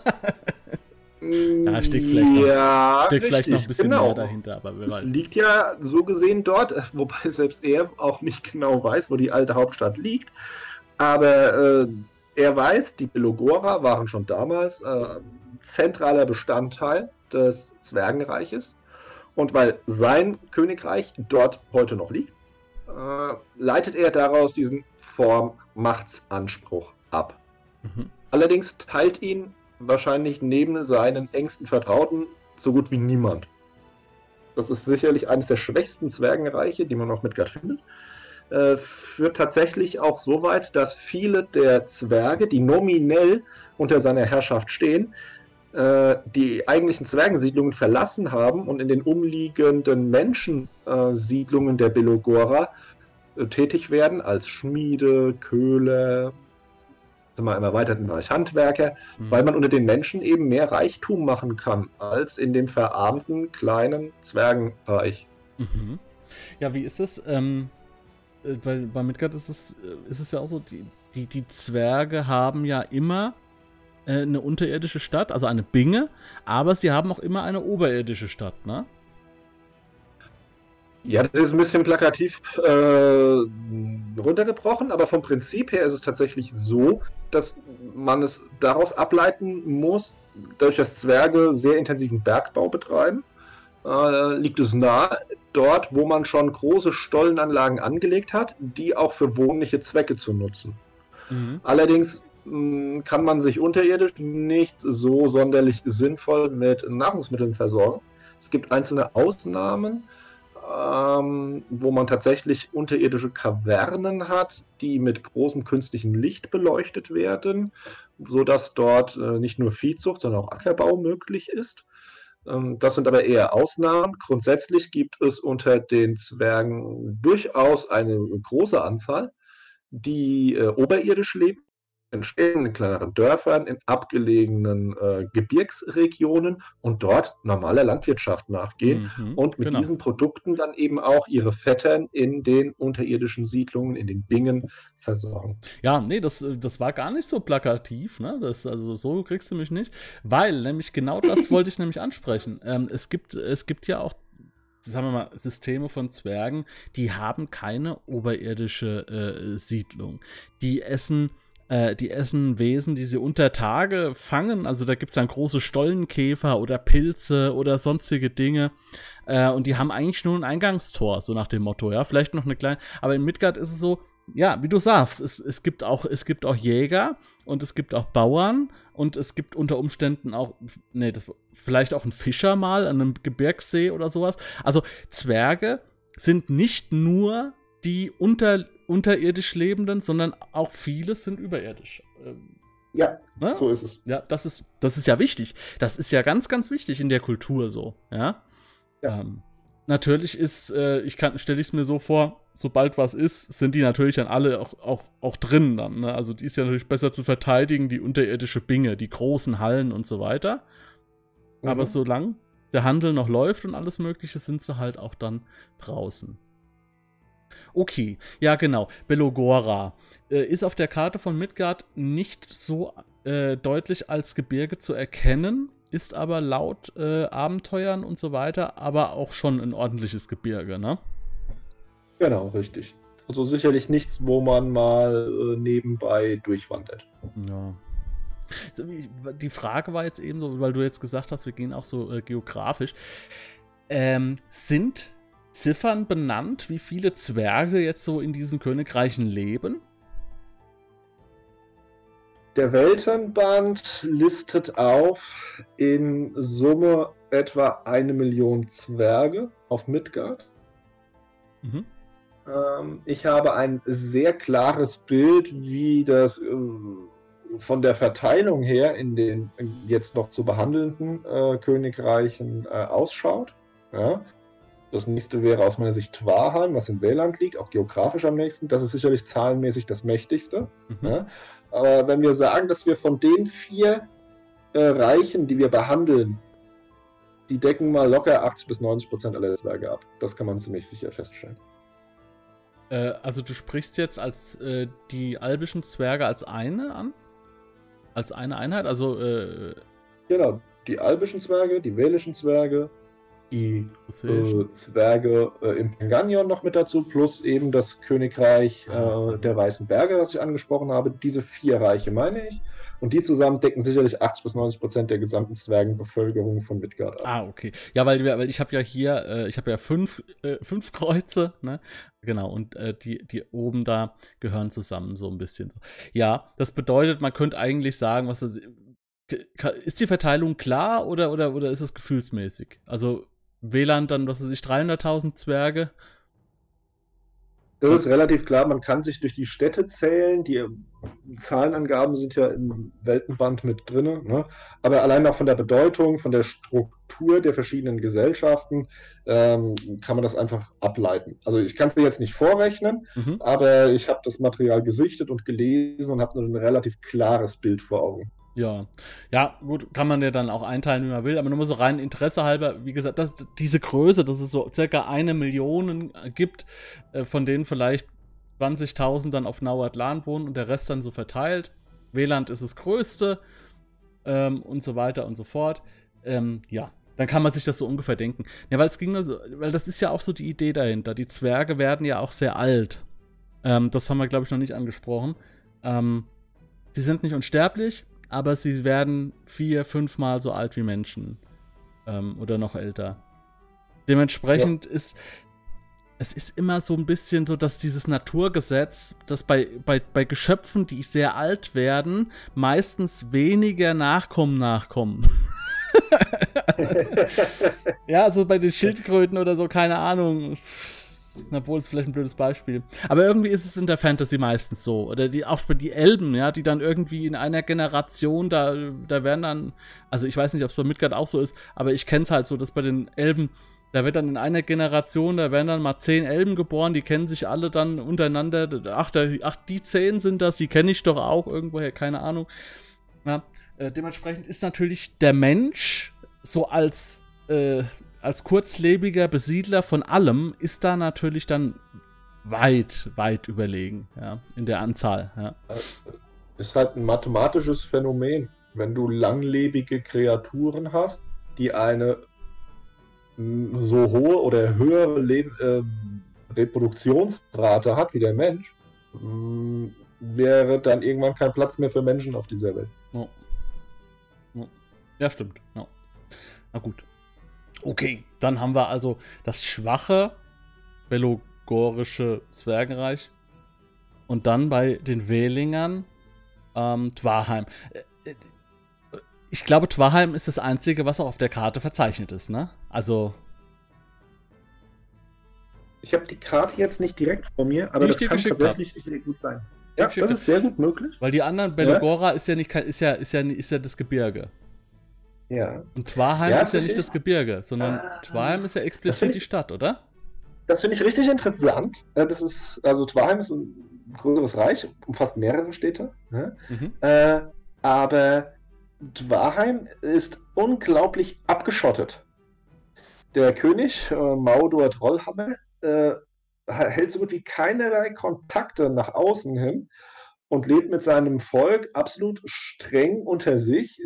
Da steckt vielleicht noch, ja, steckt vielleicht noch ein bisschen genau. mehr dahinter, aber wer es weiß. liegt ja so gesehen dort, wobei selbst er auch nicht genau weiß, wo die alte Hauptstadt liegt. Aber äh, er weiß, die Belogora waren schon damals äh, zentraler Bestandteil des Zwergenreiches. Und weil sein Königreich dort heute noch liegt, äh, leitet er daraus diesen Vormachtsanspruch ab. Mhm. Allerdings teilt ihn wahrscheinlich neben seinen engsten Vertrauten so gut wie niemand. Das ist sicherlich eines der schwächsten Zwergenreiche, die man auf Midgard findet. Äh, führt tatsächlich auch so weit, dass viele der Zwerge, die nominell unter seiner Herrschaft stehen, äh, die eigentlichen Zwergensiedlungen verlassen haben und in den umliegenden Menschensiedlungen der Belogora äh, tätig werden, als Schmiede, Köhler, im erweiterten Bereich Handwerker, mhm. weil man unter den Menschen eben mehr Reichtum machen kann, als in dem verarmten kleinen Zwergenreich. Mhm. Ja, wie ist es? Ähm, bei, bei Midgard ist es, ist es ja auch so, die, die, die Zwerge haben ja immer äh, eine unterirdische Stadt, also eine Binge, aber sie haben auch immer eine oberirdische Stadt, ne? Ja, das ist ein bisschen plakativ äh, runtergebrochen, aber vom Prinzip her ist es tatsächlich so, dass man es daraus ableiten muss, dadurch, dass Zwerge sehr intensiven Bergbau betreiben, äh, liegt es nahe, dort, wo man schon große Stollenanlagen angelegt hat, die auch für wohnliche Zwecke zu nutzen. Mhm. Allerdings mh, kann man sich unterirdisch nicht so sonderlich sinnvoll mit Nahrungsmitteln versorgen. Es gibt einzelne Ausnahmen, Ähm, wo man tatsächlich unterirdische Kavernen hat, die mit großem künstlichen Licht beleuchtet werden, sodass dort äh, nicht nur Viehzucht, sondern auch Ackerbau möglich ist. Ähm, das sind aber eher Ausnahmen. Grundsätzlich gibt es unter den Zwergen durchaus eine große Anzahl, die äh, oberirdisch leben, in Städten, in kleineren Dörfern, in abgelegenen äh, Gebirgsregionen und dort normaler Landwirtschaft nachgehen mhm, und mit genau. diesen Produkten dann eben auch ihre Vettern in den unterirdischen Siedlungen, in den Bingen versorgen. Ja, nee, das, das war gar nicht so plakativ, ne? Das, also so kriegst du mich nicht, weil nämlich genau das wollte ich nämlich ansprechen. Ähm, es gibt, es gibt ja auch, sagen wir mal, Systeme von Zwergen, die haben keine oberirdische äh, Siedlung. Die essen Die essen Wesen, die sie unter Tage fangen. Also da gibt es dann große Stollenkäfer oder Pilze oder sonstige Dinge. Äh, und die haben eigentlich nur ein Eingangstor, so nach dem Motto. Ja, vielleicht noch eine kleine. Aber in Midgard ist es so, ja, wie du sagst, es, es, gibt auch, es gibt auch Jäger und es gibt auch Bauern und es gibt unter Umständen auch, nee, das, vielleicht auch ein Fischer mal an einem Gebirgssee oder sowas. Also Zwerge sind nicht nur die unter unterirdisch Lebenden, sondern auch viele sind überirdisch. Ähm, ja, ne? So ist es. Ja, das ist, das ist ja wichtig. Das ist ja ganz, ganz wichtig in der Kultur so. Ja. ja. Ähm, natürlich ist, äh, ich kann, stelle ich es mir so vor, sobald was ist, sind die natürlich dann alle auch, auch, auch drin dann. Ne? Also die ist ja natürlich besser zu verteidigen, die unterirdische Binge, die großen Hallen und so weiter. Mhm. Aber solange der Handel noch läuft und alles Mögliche, sind sie halt auch dann draußen. Okay, ja genau, Belogora äh, ist auf der Karte von Midgard nicht so äh, deutlich als Gebirge zu erkennen, ist aber laut äh, Abenteuern und so weiter aber auch schon ein ordentliches Gebirge, ne? Genau, richtig. Also sicherlich nichts, wo man mal äh, nebenbei durchwandert. Ja. Die Frage war jetzt eben so, weil du jetzt gesagt hast, wir gehen auch so äh, geografisch. Ähm, sind Ziffern benannt, wie viele Zwerge jetzt so in diesen Königreichen leben? Der Weltenband listet auf in Summe etwa eine Million Zwerge auf Midgard. Mhm. Ähm, ich habe ein sehr klares Bild, wie das äh, von der Verteilung her in den jetzt noch zu behandelnden äh, Königreichen äh, ausschaut. Ja. Das nächste wäre aus meiner Sicht Twarheim, was in Wähland liegt, auch geografisch am nächsten. Das ist sicherlich zahlenmäßig das mächtigste. Mhm. Ja. Aber wenn wir sagen, dass wir von den vier äh, Reichen, die wir behandeln, die decken mal locker achtzig bis neunzig Prozent aller Zwerge ab. Das kann man ziemlich sicher feststellen. Äh, also du sprichst jetzt als äh, die albischen Zwerge als eine an? Als eine Einheit? Also äh, Genau, die albischen Zwerge, die wälischen Zwerge, die äh, Zwerge äh, im Penganion noch mit dazu, plus eben das Königreich äh, der Weißen Berge, das ich angesprochen habe. Diese vier Reiche meine ich. Und die zusammen decken sicherlich achtzig bis neunzig Prozent der gesamten Zwergenbevölkerung von Midgard ab. Ah, okay. Ja, weil, weil ich habe ja hier, äh, ich habe ja fünf, äh, fünf Kreuze, ne? Genau, und äh, die, die oben da gehören zusammen so ein bisschen. Ja, das bedeutet, man könnte eigentlich sagen, was das, ist die Verteilung klar oder, oder, oder ist es gefühlsmäßig? Also Wähland dann, was weiß ich, dreihunderttausend Zwerge? Das ist relativ klar, man kann sich durch die Städte zählen, die Zahlenangaben sind ja im Weltenband mit drin, ne? Aber allein auch von der Bedeutung, von der Struktur der verschiedenen Gesellschaften ähm, kann man das einfach ableiten. Also ich kann es dir jetzt nicht vorrechnen, mhm. aber ich habe das Material gesichtet und gelesen und habe ein relativ klares Bild vor Augen. Ja, ja, gut, kann man ja dann auch einteilen, wie man will, aber nur so rein Interesse halber, wie gesagt, dass diese Größe, dass es so circa eine Million gibt, äh, von denen vielleicht zwanzigtausend dann auf Nauatlan wohnen und der Rest dann so verteilt. Wähland ist das größte ähm, und so weiter und so fort. Ähm, ja, dann kann man sich das so ungefähr denken. Ja, weil es ging nur so, weil das ist ja auch so die Idee dahinter. Die Zwerge werden ja auch sehr alt. Ähm, das haben wir, glaube ich, noch nicht angesprochen. Ähm, sie sind nicht unsterblich, aber sie werden vier, fünfmal so alt wie Menschen. Ähm, oder noch älter. Dementsprechend ja. ist es ist immer so ein bisschen so, dass dieses Naturgesetz, dass bei, bei, bei Geschöpfen, die sehr alt werden, meistens weniger Nachkommen nachkommen. Ja, also bei den Schildkröten oder so, keine Ahnung. Obwohl, ist vielleicht ein blödes Beispiel. Aber irgendwie ist es in der Fantasy meistens so. Oder die, auch die Elben, ja, die dann irgendwie in einer Generation, da, da werden dann, also ich weiß nicht, ob es bei Midgard auch so ist, aber ich kenne es halt so, dass bei den Elben, da wird dann in einer Generation, da werden dann mal zehn Elben geboren, die kennen sich alle dann untereinander. Ach, der, ach die zehn sind das, die kenne ich doch auch irgendwoher, keine Ahnung. Ja, äh, dementsprechend ist natürlich der Mensch so als äh, als kurzlebiger Besiedler von allem ist da natürlich dann weit, weit überlegen, ja, in der Anzahl. Ja. Ist halt ein mathematisches Phänomen. Wenn du langlebige Kreaturen hast, die eine so hohe oder höhere Leb äh, Reproduktionsrate hat wie der Mensch, mh, wäre dann irgendwann kein Platz mehr für Menschen auf dieser Welt. Oh. Oh. Ja, stimmt. Ja. Na gut. Okay, dann haben wir also das schwache belogorische Zwergenreich und dann bei den Wählingern ähm, Twarheim. Ich glaube, Twarheim ist das einzige, was auch auf der Karte verzeichnet ist, ne? Also. Ich habe die Karte jetzt nicht direkt vor mir, aber das kann tatsächlich hab. sehr gut sein. Ja, das ist sehr gut möglich. Weil die anderen, Belogora ja. ist ja nicht, ist ja, ist ja, ist ja das Gebirge. Ja. Und Twarheim ja, ist ja nicht das Gebirge, sondern ah, Twarheim ist ja explizit ich, die Stadt, oder? Das finde ich richtig interessant. Das ist, also Twarheim ist ein größeres Reich, umfasst mehrere Städte. Ne? Mhm. Äh, aber Twarheim ist unglaublich abgeschottet. Der König, äh, Maudor Trollhammer, äh, hält so gut wie keinerlei Kontakte nach außen hin und lebt mit seinem Volk absolut streng unter sich.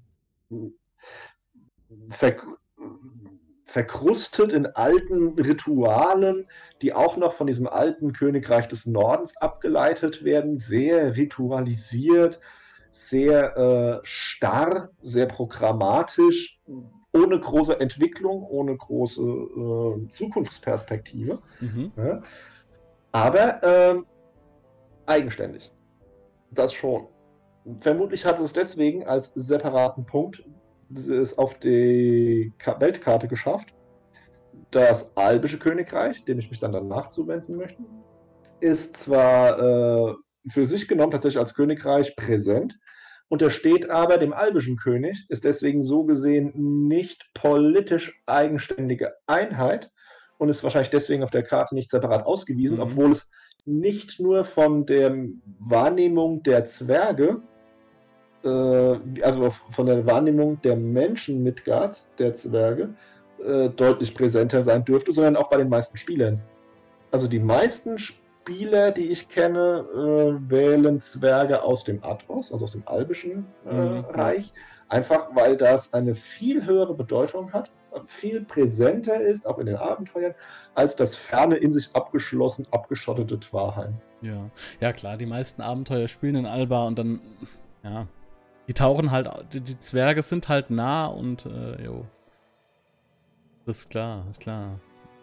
Ver verkrustet in alten Ritualen, die auch noch von diesem alten Königreich des Nordens abgeleitet werden, sehr ritualisiert, sehr äh, starr, sehr programmatisch, ohne große Entwicklung, ohne große äh, Zukunftsperspektive. Mhm. Ja. Aber ähm, eigenständig. Das schon. Vermutlich hat es deswegen als separaten Punkt es auf die Weltkarte geschafft. Das albische Königreich, dem ich mich dann danach zuwenden möchte, ist zwar äh, für sich genommen tatsächlich als Königreich präsent, untersteht aber dem albischen König, ist deswegen so gesehen nicht politisch eigenständige Einheit und ist wahrscheinlich deswegen auf der Karte nicht separat ausgewiesen, mhm. obwohl es nicht nur von der Wahrnehmung der Zwerge, äh, also von der Wahrnehmung der Menschen Midgards, der Zwerge, äh, deutlich präsenter sein dürfte, sondern auch bei den meisten Spielern. Also die meisten Spieler, die ich kenne, äh, wählen Zwerge aus dem Atroth, also aus dem albischen äh, mhm. Reich, einfach weil das eine viel höhere Bedeutung hat, viel präsenter ist, auch in den Abenteuern, als das ferne, in sich abgeschlossen, abgeschottete Twarheim. Ja, ja klar, die meisten Abenteuer spielen in Alba und dann, ja, die tauchen halt, die, die Zwerge sind halt nah und, äh, jo. Das ist klar, ist klar.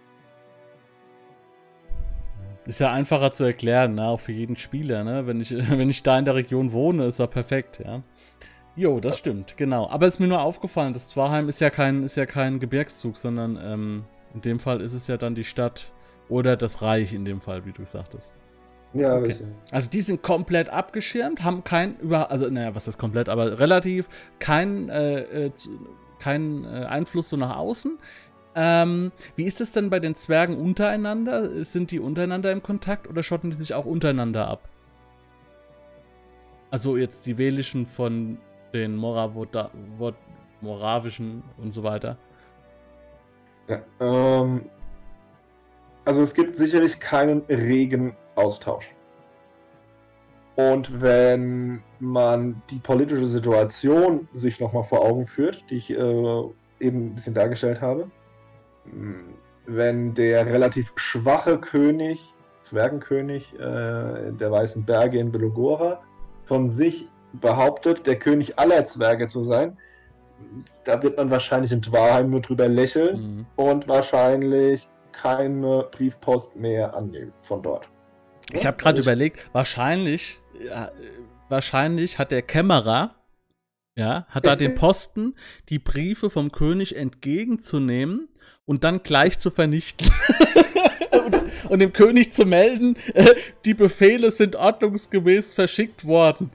Ist ja einfacher zu erklären, ne, auch für jeden Spieler, ne, wenn ich, wenn ich da in der Region wohne, ist er perfekt, ja. Jo, das stimmt, genau. Aber es ist mir nur aufgefallen, das Twarheim ist ja kein, ist ja kein Gebirgszug, sondern ähm, in dem Fall ist es ja dann die Stadt oder das Reich in dem Fall, wie du sagtest. Ja, okay. Richtig. Also die sind komplett abgeschirmt, haben kein, über, also naja, was ist komplett, aber relativ kein, äh, äh, kein äh, Einfluss so nach außen. Ähm, wie ist es denn bei den Zwergen untereinander? Sind die untereinander im Kontakt oder schotten die sich auch untereinander ab? Also jetzt die Welischen von den Moravoda, Moravischen und so weiter. Ja, ähm, also es gibt sicherlich keinen regen Austausch. Und wenn man die politische Situation sich nochmal vor Augen führt, die ich äh, eben ein bisschen dargestellt habe, wenn der relativ schwache König, Zwergenkönig äh, der Weißen Berge in Belogora von sich behauptet, der König aller Zwerge zu sein, da wird man wahrscheinlich in Twarheim nur drüber lächeln mhm. und wahrscheinlich keine Briefpost mehr annehmen von dort. Ich habe gerade überlegt, wahrscheinlich, ja, wahrscheinlich hat der Kämmerer, ja, hat da den Posten, die Briefe vom König entgegenzunehmen und dann gleich zu vernichten. und, und dem König zu melden, äh, die Befehle sind ordnungsgemäß verschickt worden.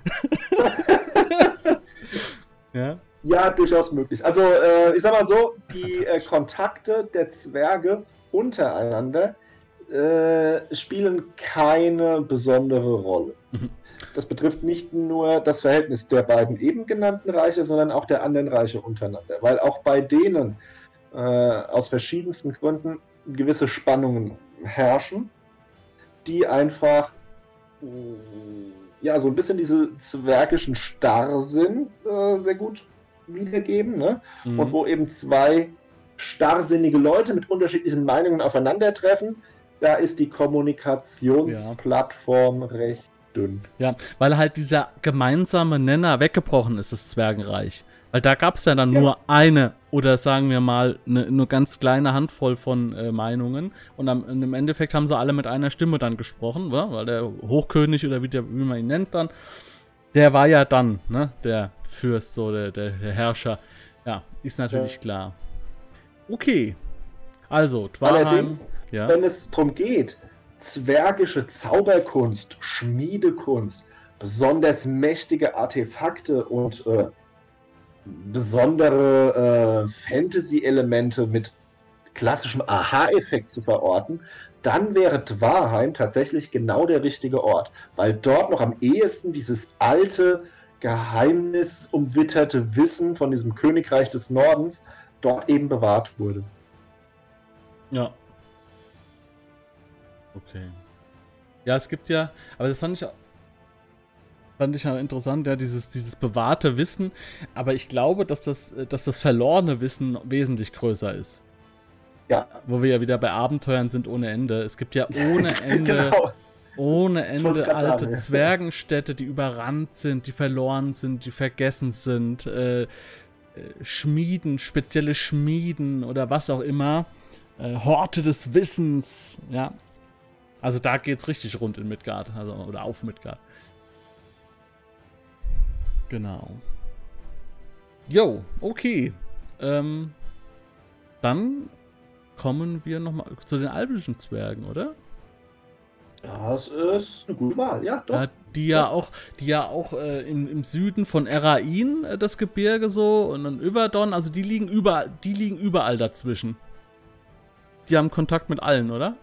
ja? Ja, durchaus möglich. Also, äh, ich sag mal so, die äh, Kontakte der Zwerge untereinander äh, spielen keine besondere Rolle. Mhm. Das betrifft nicht nur das Verhältnis der beiden eben genannten Reiche, sondern auch der anderen Reiche untereinander. Weil auch bei denen äh, aus verschiedensten Gründen gewisse Spannungen herrschen, die einfach mh, ja, so ein bisschen diese zwergischen Starrsinn äh, sehr gut wiedergeben, ne? Mhm. Und wo eben zwei starrsinnige Leute mit unterschiedlichen Meinungen aufeinandertreffen, da ist die Kommunikationsplattform ja. recht dünn. Ja, weil halt dieser gemeinsame Nenner weggebrochen ist, das Zwergenreich. Weil da gab es ja dann ja. nur eine oder sagen wir mal eine nur ganz kleine Handvoll von äh, Meinungen und am, im Endeffekt haben sie alle mit einer Stimme dann gesprochen, wa? Weil der Hochkönig oder wie, der, wie man ihn nennt dann, der war ja dann, ne, der Fürst, so der, der, der Herrscher. Ja, ist natürlich ja. klar. Okay, also Twarheim, allerdings, ja. wenn es darum geht, zwergische Zauberkunst, Schmiedekunst, besonders mächtige Artefakte und äh, besondere äh, Fantasy-Elemente mit klassischem Aha-Effekt zu verorten, dann wäre Twarheim tatsächlich genau der richtige Ort, weil dort noch am ehesten dieses alte, geheimnisumwitterte Wissen von diesem Königreich des Nordens dort eben bewahrt wurde. Ja. Okay. Ja, es gibt ja, aber das fand ich fand ich ja interessant, ja, dieses, dieses bewahrte Wissen, aber ich glaube, dass das, dass das verlorene Wissen wesentlich größer ist. Ja. Wo wir ja wieder bei Abenteuern sind ohne Ende. Es gibt ja ohne Ende, genau. ohne Ende alte sagen, Zwergenstädte, die überrannt sind, die verloren sind, die vergessen sind. Äh, äh, Schmieden, spezielle Schmieden oder was auch immer. Äh, Horte des Wissens, ja. Also da geht's richtig rund in Midgard, also oder auf Midgard. Genau. Jo, okay. Ähm, dann kommen wir nochmal zu den albischen Zwergen, oder? Das ist eine gute Wahl, ja, doch. Ja, die ja, ja auch, die ja auch äh, im, im Süden von Erain äh, das Gebirge so und dann Iverdon, also die liegen überall, die liegen überall dazwischen. Die haben Kontakt mit allen, oder?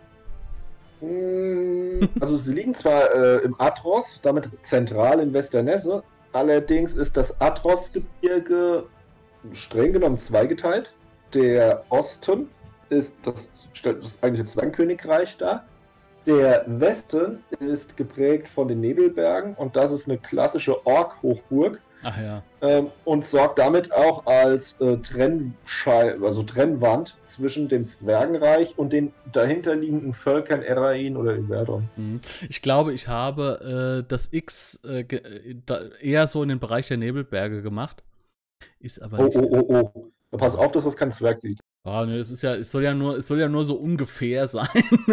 Also sie liegen zwar äh, im Atros, damit zentral in Westernesse, allerdings ist das Atros-Gebirge streng genommen zweigeteilt. Der Osten ist das, das eigentliche Zwergenkönigreich da. Der Westen ist geprägt von den Nebelbergen und das ist eine klassische Ork-Hochburg. Ach ja. Ähm, und sorgt damit auch als äh, Trennschei also Trennwand zwischen dem Zwergenreich und den dahinterliegenden Völkern Erain oder Iverdon. Ich glaube, ich habe äh, das X äh, da, eher so in den Bereich der Nebelberge gemacht. Ist aber oh, nicht. Oh, oh, oh. Da pass auf, dass das kein Zwerg sieht. Ah, ne, es ist ja, es soll ja nur, es soll ja nur so ungefähr sein.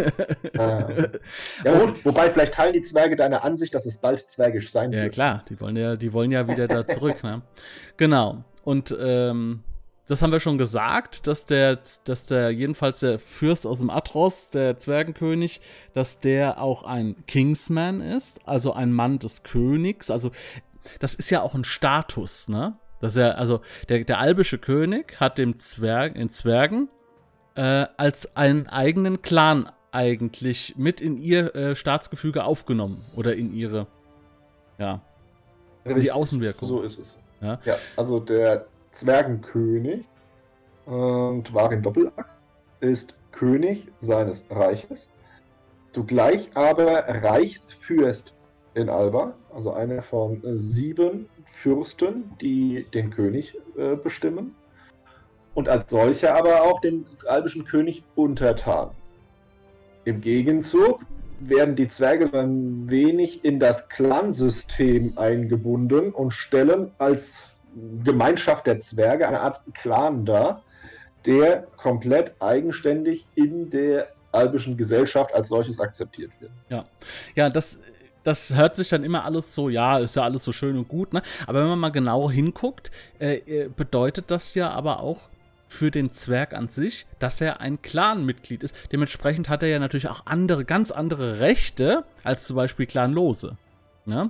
Ah. Ja, und, wobei, vielleicht teilen die Zwerge deine Ansicht, dass es bald zwergisch sein ja, wird. Ja, klar, die wollen ja, die wollen ja wieder da zurück, ne? Genau. Und ähm, das haben wir schon gesagt, dass der, dass der, jedenfalls der Fürst aus dem Atros, der Zwergenkönig, dass der auch ein Kingsman ist, also ein Mann des Königs. Also, das ist ja auch ein Status, ne? Dass er, also der, der albische König hat dem Zwerg, den Zwergen äh, als einen eigenen Clan eigentlich mit in ihr äh, Staatsgefüge aufgenommen oder in ihre, ja, in die Außenwirkung. So ist es. Ja, ja, also der Zwergenkönig und Warin Doppelachs ist König seines Reiches, zugleich aber Reichsfürst in Alba, also einer von äh, sieben Fürsten, die den König äh, bestimmen und als solcher aber auch dem albischen König untertan. Im Gegenzug werden die Zwerge so ein wenig in das Clansystem eingebunden und stellen als Gemeinschaft der Zwerge eine Art Clan dar, der komplett eigenständig in der albischen Gesellschaft als solches akzeptiert wird. Ja, ja, das Das hört sich dann immer alles so, ja, ist ja alles so schön und gut, ne? Aber wenn man mal genau hinguckt, äh, bedeutet das ja aber auch für den Zwerg an sich, dass er ein Clan-Mitglied ist. Dementsprechend hat er ja natürlich auch andere, ganz andere Rechte als zum Beispiel Clanlose. Ne?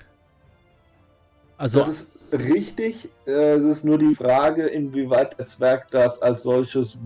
Also, das ist richtig. Es ist nur die Frage, inwieweit der Zwerg das als solches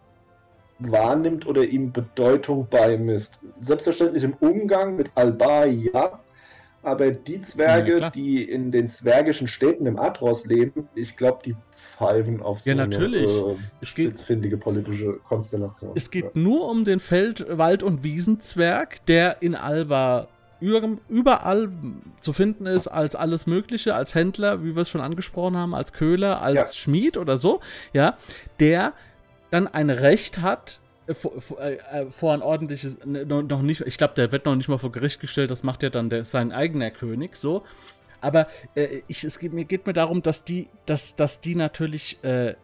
wahrnimmt oder ihm Bedeutung beimisst. Selbstverständlich im Umgang mit Alba, ja, aber die Zwerge, ja, die in den zwergischen Städten im Atros leben, ich glaube, die pfeifen auf so ja, natürlich. eine äh, es geht, spitzfindige politische Konstellation. Es geht ja. nur um den Feld-, Wald- und Wiesenzwerg, der in Alba überall zu finden ist, als alles Mögliche, als Händler, wie wir es schon angesprochen haben, als Köhler, als ja. Schmied oder so, ja, der dann ein Recht hat, vor, vor, äh, vor ein ordentliches, noch nicht, ich glaube, der wird noch nicht mal vor Gericht gestellt, das macht ja dann der, sein eigener König, so. Aber äh, ich, es geht, mir geht mir darum, dass die, dass, dass die natürlich äh,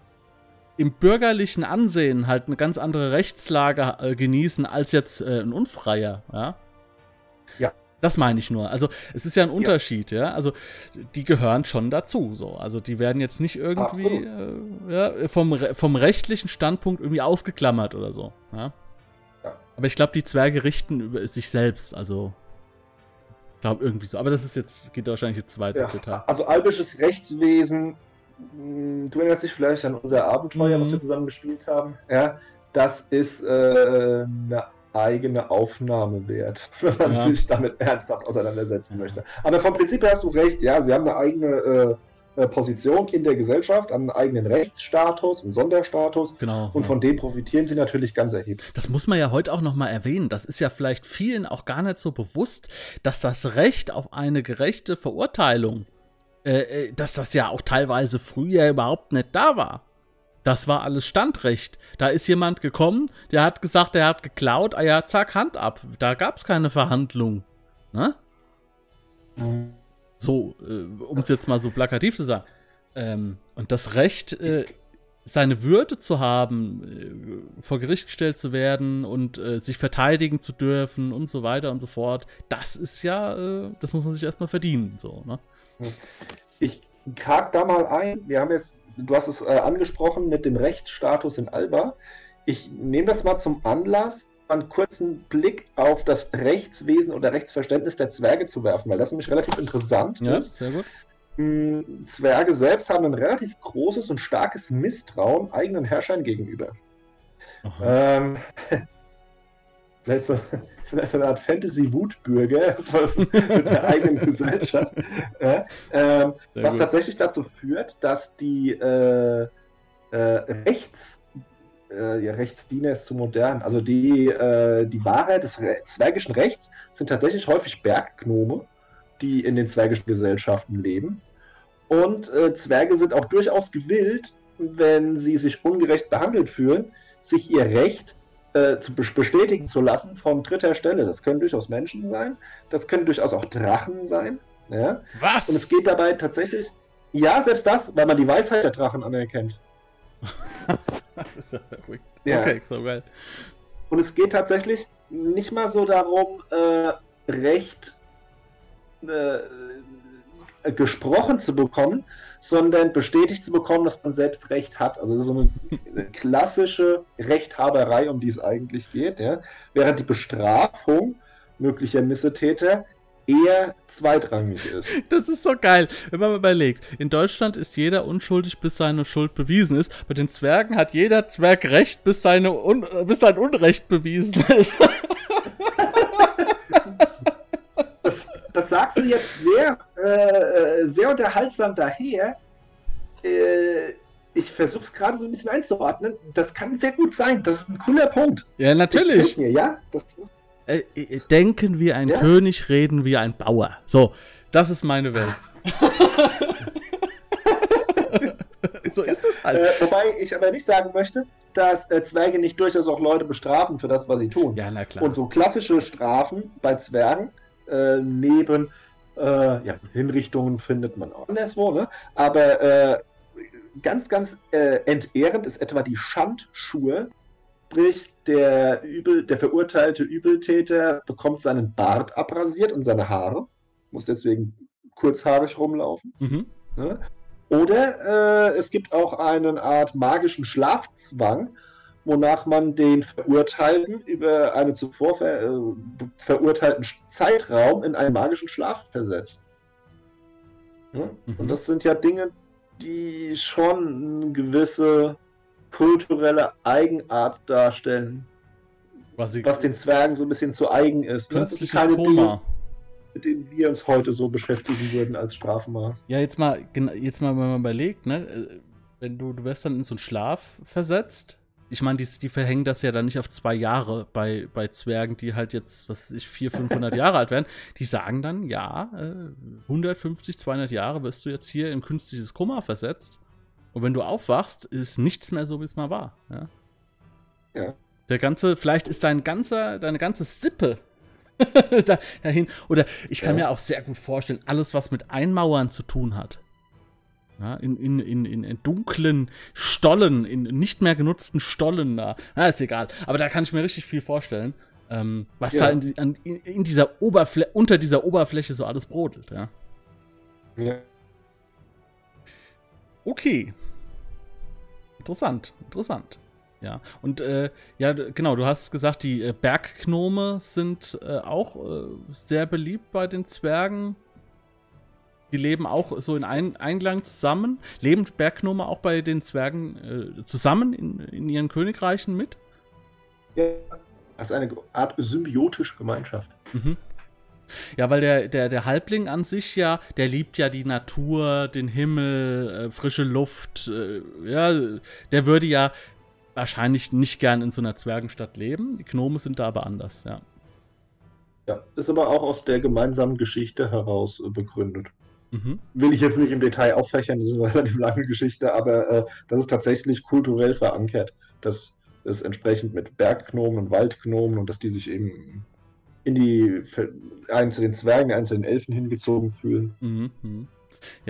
im bürgerlichen Ansehen halt eine ganz andere Rechtslage äh, genießen als jetzt äh, ein Unfreier, ja. Ja. Das meine ich nur. Also es ist ja ein Unterschied, ja. ja? Also die gehören schon dazu, so. Also die werden jetzt nicht irgendwie äh, ja, vom, vom rechtlichen Standpunkt irgendwie ausgeklammert oder so. Ja? Ja. Aber ich glaube, die Zwerge richten über sich selbst, also ich glaube irgendwie so. Aber das ist jetzt, geht wahrscheinlich jetzt zu weit ins ja. Detail. Also albisches Rechtswesen, du erinnerst dich vielleicht an unser Abenteuer, mhm. was wir zusammen gespielt haben. Ja, das ist äh, eine eigene Aufnahme wert, wenn man ja. sich damit ernsthaft auseinandersetzen ja. möchte. Aber vom Prinzip her hast du recht, ja, sie haben eine eigene äh, Position in der Gesellschaft, einen eigenen Rechtsstatus, einen Sonderstatus genau, und ja. von dem profitieren sie natürlich ganz erheblich. Das muss man ja heute auch nochmal erwähnen, das ist ja vielleicht vielen auch gar nicht so bewusst, dass das Recht auf eine gerechte Verurteilung, äh, dass das ja auch teilweise früher überhaupt nicht da war. Das war alles Standrecht. Da ist jemand gekommen, der hat gesagt, er hat geklaut, ah ja, zack, Hand ab. Da gab es keine Verhandlung. Ne? Mhm. So, äh, um es jetzt mal so plakativ zu sagen. Ähm, und das Recht, äh, seine Würde zu haben, äh, vor Gericht gestellt zu werden und äh, sich verteidigen zu dürfen und so weiter und so fort, das ist ja, äh, das muss man sich erstmal verdienen, so, ne? Ich hake da mal ein. Wir haben jetzt, du hast es äh, angesprochen mit dem Rechtsstatus in Alba. Ich nehme das mal zum Anlass, einen kurzen Blick auf das Rechtswesen oder Rechtsverständnis der Zwerge zu werfen, weil das nämlich relativ interessant Ja, ist. sehr gut. Zwerge selbst haben ein relativ großes und starkes Misstrauen eigenen Herrschern gegenüber. Ähm, vielleicht, so, vielleicht so eine Art Fantasy-Wutbürger mit der eigenen Gesellschaft. Ja, ähm, was gut. tatsächlich dazu führt, dass die äh, äh, Rechts, äh, ja, Rechtsdiener ist zu modern, also die, äh, die Wahrheit des Re zwergischen Rechts sind tatsächlich häufig Berggnome, die in den zwergischen Gesellschaften leben. Und äh, Zwerge sind auch durchaus gewillt, wenn sie sich ungerecht behandelt fühlen, sich ihr Recht äh, zu bestätigen zu lassen von dritter Stelle. Das können durchaus Menschen sein, das können durchaus auch Drachen sein. Ja? Was? Und es geht dabei tatsächlich, ja, selbst das, weil man die Weisheit der Drachen anerkennt. Ja. Okay, so geil. Und es geht tatsächlich nicht mal so darum, äh, Recht äh, gesprochen zu bekommen, sondern bestätigt zu bekommen, dass man selbst Recht hat. Also das ist so eine, eine klassische Rechthaberei, um die es eigentlich geht. Ja? Während die Bestrafung möglicher Missetäter eher zweitrangig ist. Das ist so geil, wenn man mal überlegt. In Deutschland ist jeder unschuldig, bis seine Schuld bewiesen ist. Bei den Zwergen hat jeder Zwerg Recht, bis, seine Un bis sein Unrecht bewiesen ist. Das, das sagst du jetzt sehr, äh, sehr unterhaltsam daher. Äh, ich versuche es gerade so ein bisschen einzuordnen. Das kann sehr gut sein. Das ist ein cooler Punkt. Ja, natürlich. Mir, ja? Das ist äh, äh, denken wie ein ja? König, reden wie ein Bauer. So, das ist meine Welt. So ist es halt. Äh, wobei ich aber nicht sagen möchte, dass äh, Zwerge nicht durchaus auch Leute bestrafen für das, was sie tun. Ja, na klar. Und so klassische Strafen bei Zwergen äh, neben äh, ja, Hinrichtungen findet man auch anderswo, ne? Aber äh, ganz, ganz äh, entehrend ist etwa die Schandschuhe. Sprich, der, Übel, der verurteilte Übeltäter bekommt seinen Bart abrasiert und seine Haare, muss deswegen kurzhaarig rumlaufen. Mhm. Ne? Oder äh, es gibt auch eine Art magischen Schlafzwang, wonach man den Verurteilten über einen zuvor ver, äh, verurteilten Zeitraum in einen magischen Schlaf versetzt. Ja? Mhm. Und das sind ja Dinge, die schon eine gewisse kulturelle Eigenart darstellen, was, sie, was den Zwergen so ein bisschen zu eigen ist. Künstliches ne? Das ist keine Koma. Dinge, mit denen wir uns heute so beschäftigen würden als Strafmaß. Ja, jetzt mal, jetzt mal, wenn man überlegt, ne, wenn du, du wirst dann in so einen Schlaf versetzt. Ich meine, die, die verhängen das ja dann nicht auf zwei Jahre bei, bei Zwergen, die halt jetzt, was weiß ich, vierhundert, fünfhundert Jahre alt werden. Die sagen dann, ja, hundertfünfzig, zweihundert Jahre wirst du jetzt hier in künstliches Koma versetzt. Und wenn du aufwachst, ist nichts mehr so, wie es mal war. Ja. Ja. Der ganze, vielleicht ist dein ganzer, deine ganze Sippe dahin. Oder ich kann ja. mir auch sehr gut vorstellen, alles, was mit Einmauern zu tun hat. Ja, in, in, in, in dunklen Stollen, in nicht mehr genutzten Stollen da. Na, ist egal. Aber da kann ich mir richtig viel vorstellen, ähm, was ja. da in, in, in dieser Oberfläche, unter dieser Oberfläche so alles brodelt. Ja. Ja. Okay. Interessant, interessant. Ja, und äh, ja, genau, du hast gesagt, die äh, Berggnome sind äh, auch äh, sehr beliebt bei den Zwergen. Die leben auch so in Ein Einklang zusammen. Leben Berggnome auch bei den Zwergen äh, zusammen in, in ihren Königreichen mit? Ja, das ist eine Art symbiotische Gemeinschaft. Mhm. Ja, weil der, der, der Halbling an sich ja, der liebt ja die Natur, den Himmel, äh, frische Luft. Äh, ja, der würde ja wahrscheinlich nicht gern in so einer Zwergenstadt leben. Die Gnome sind da aber anders, ja. Ja, ist aber auch aus der gemeinsamen Geschichte heraus äh, begründet. Mhm. Will ich jetzt nicht im Detail auffächern, das ist eine relativ lange Geschichte, aber äh, das ist tatsächlich kulturell verankert, dass es entsprechend mit Berggnomen und Waldgnomen und dass die sich eben in die einen zu den Zwergen, einen zu den Elfen hingezogen fühlen. Mhm, mhm. Ja.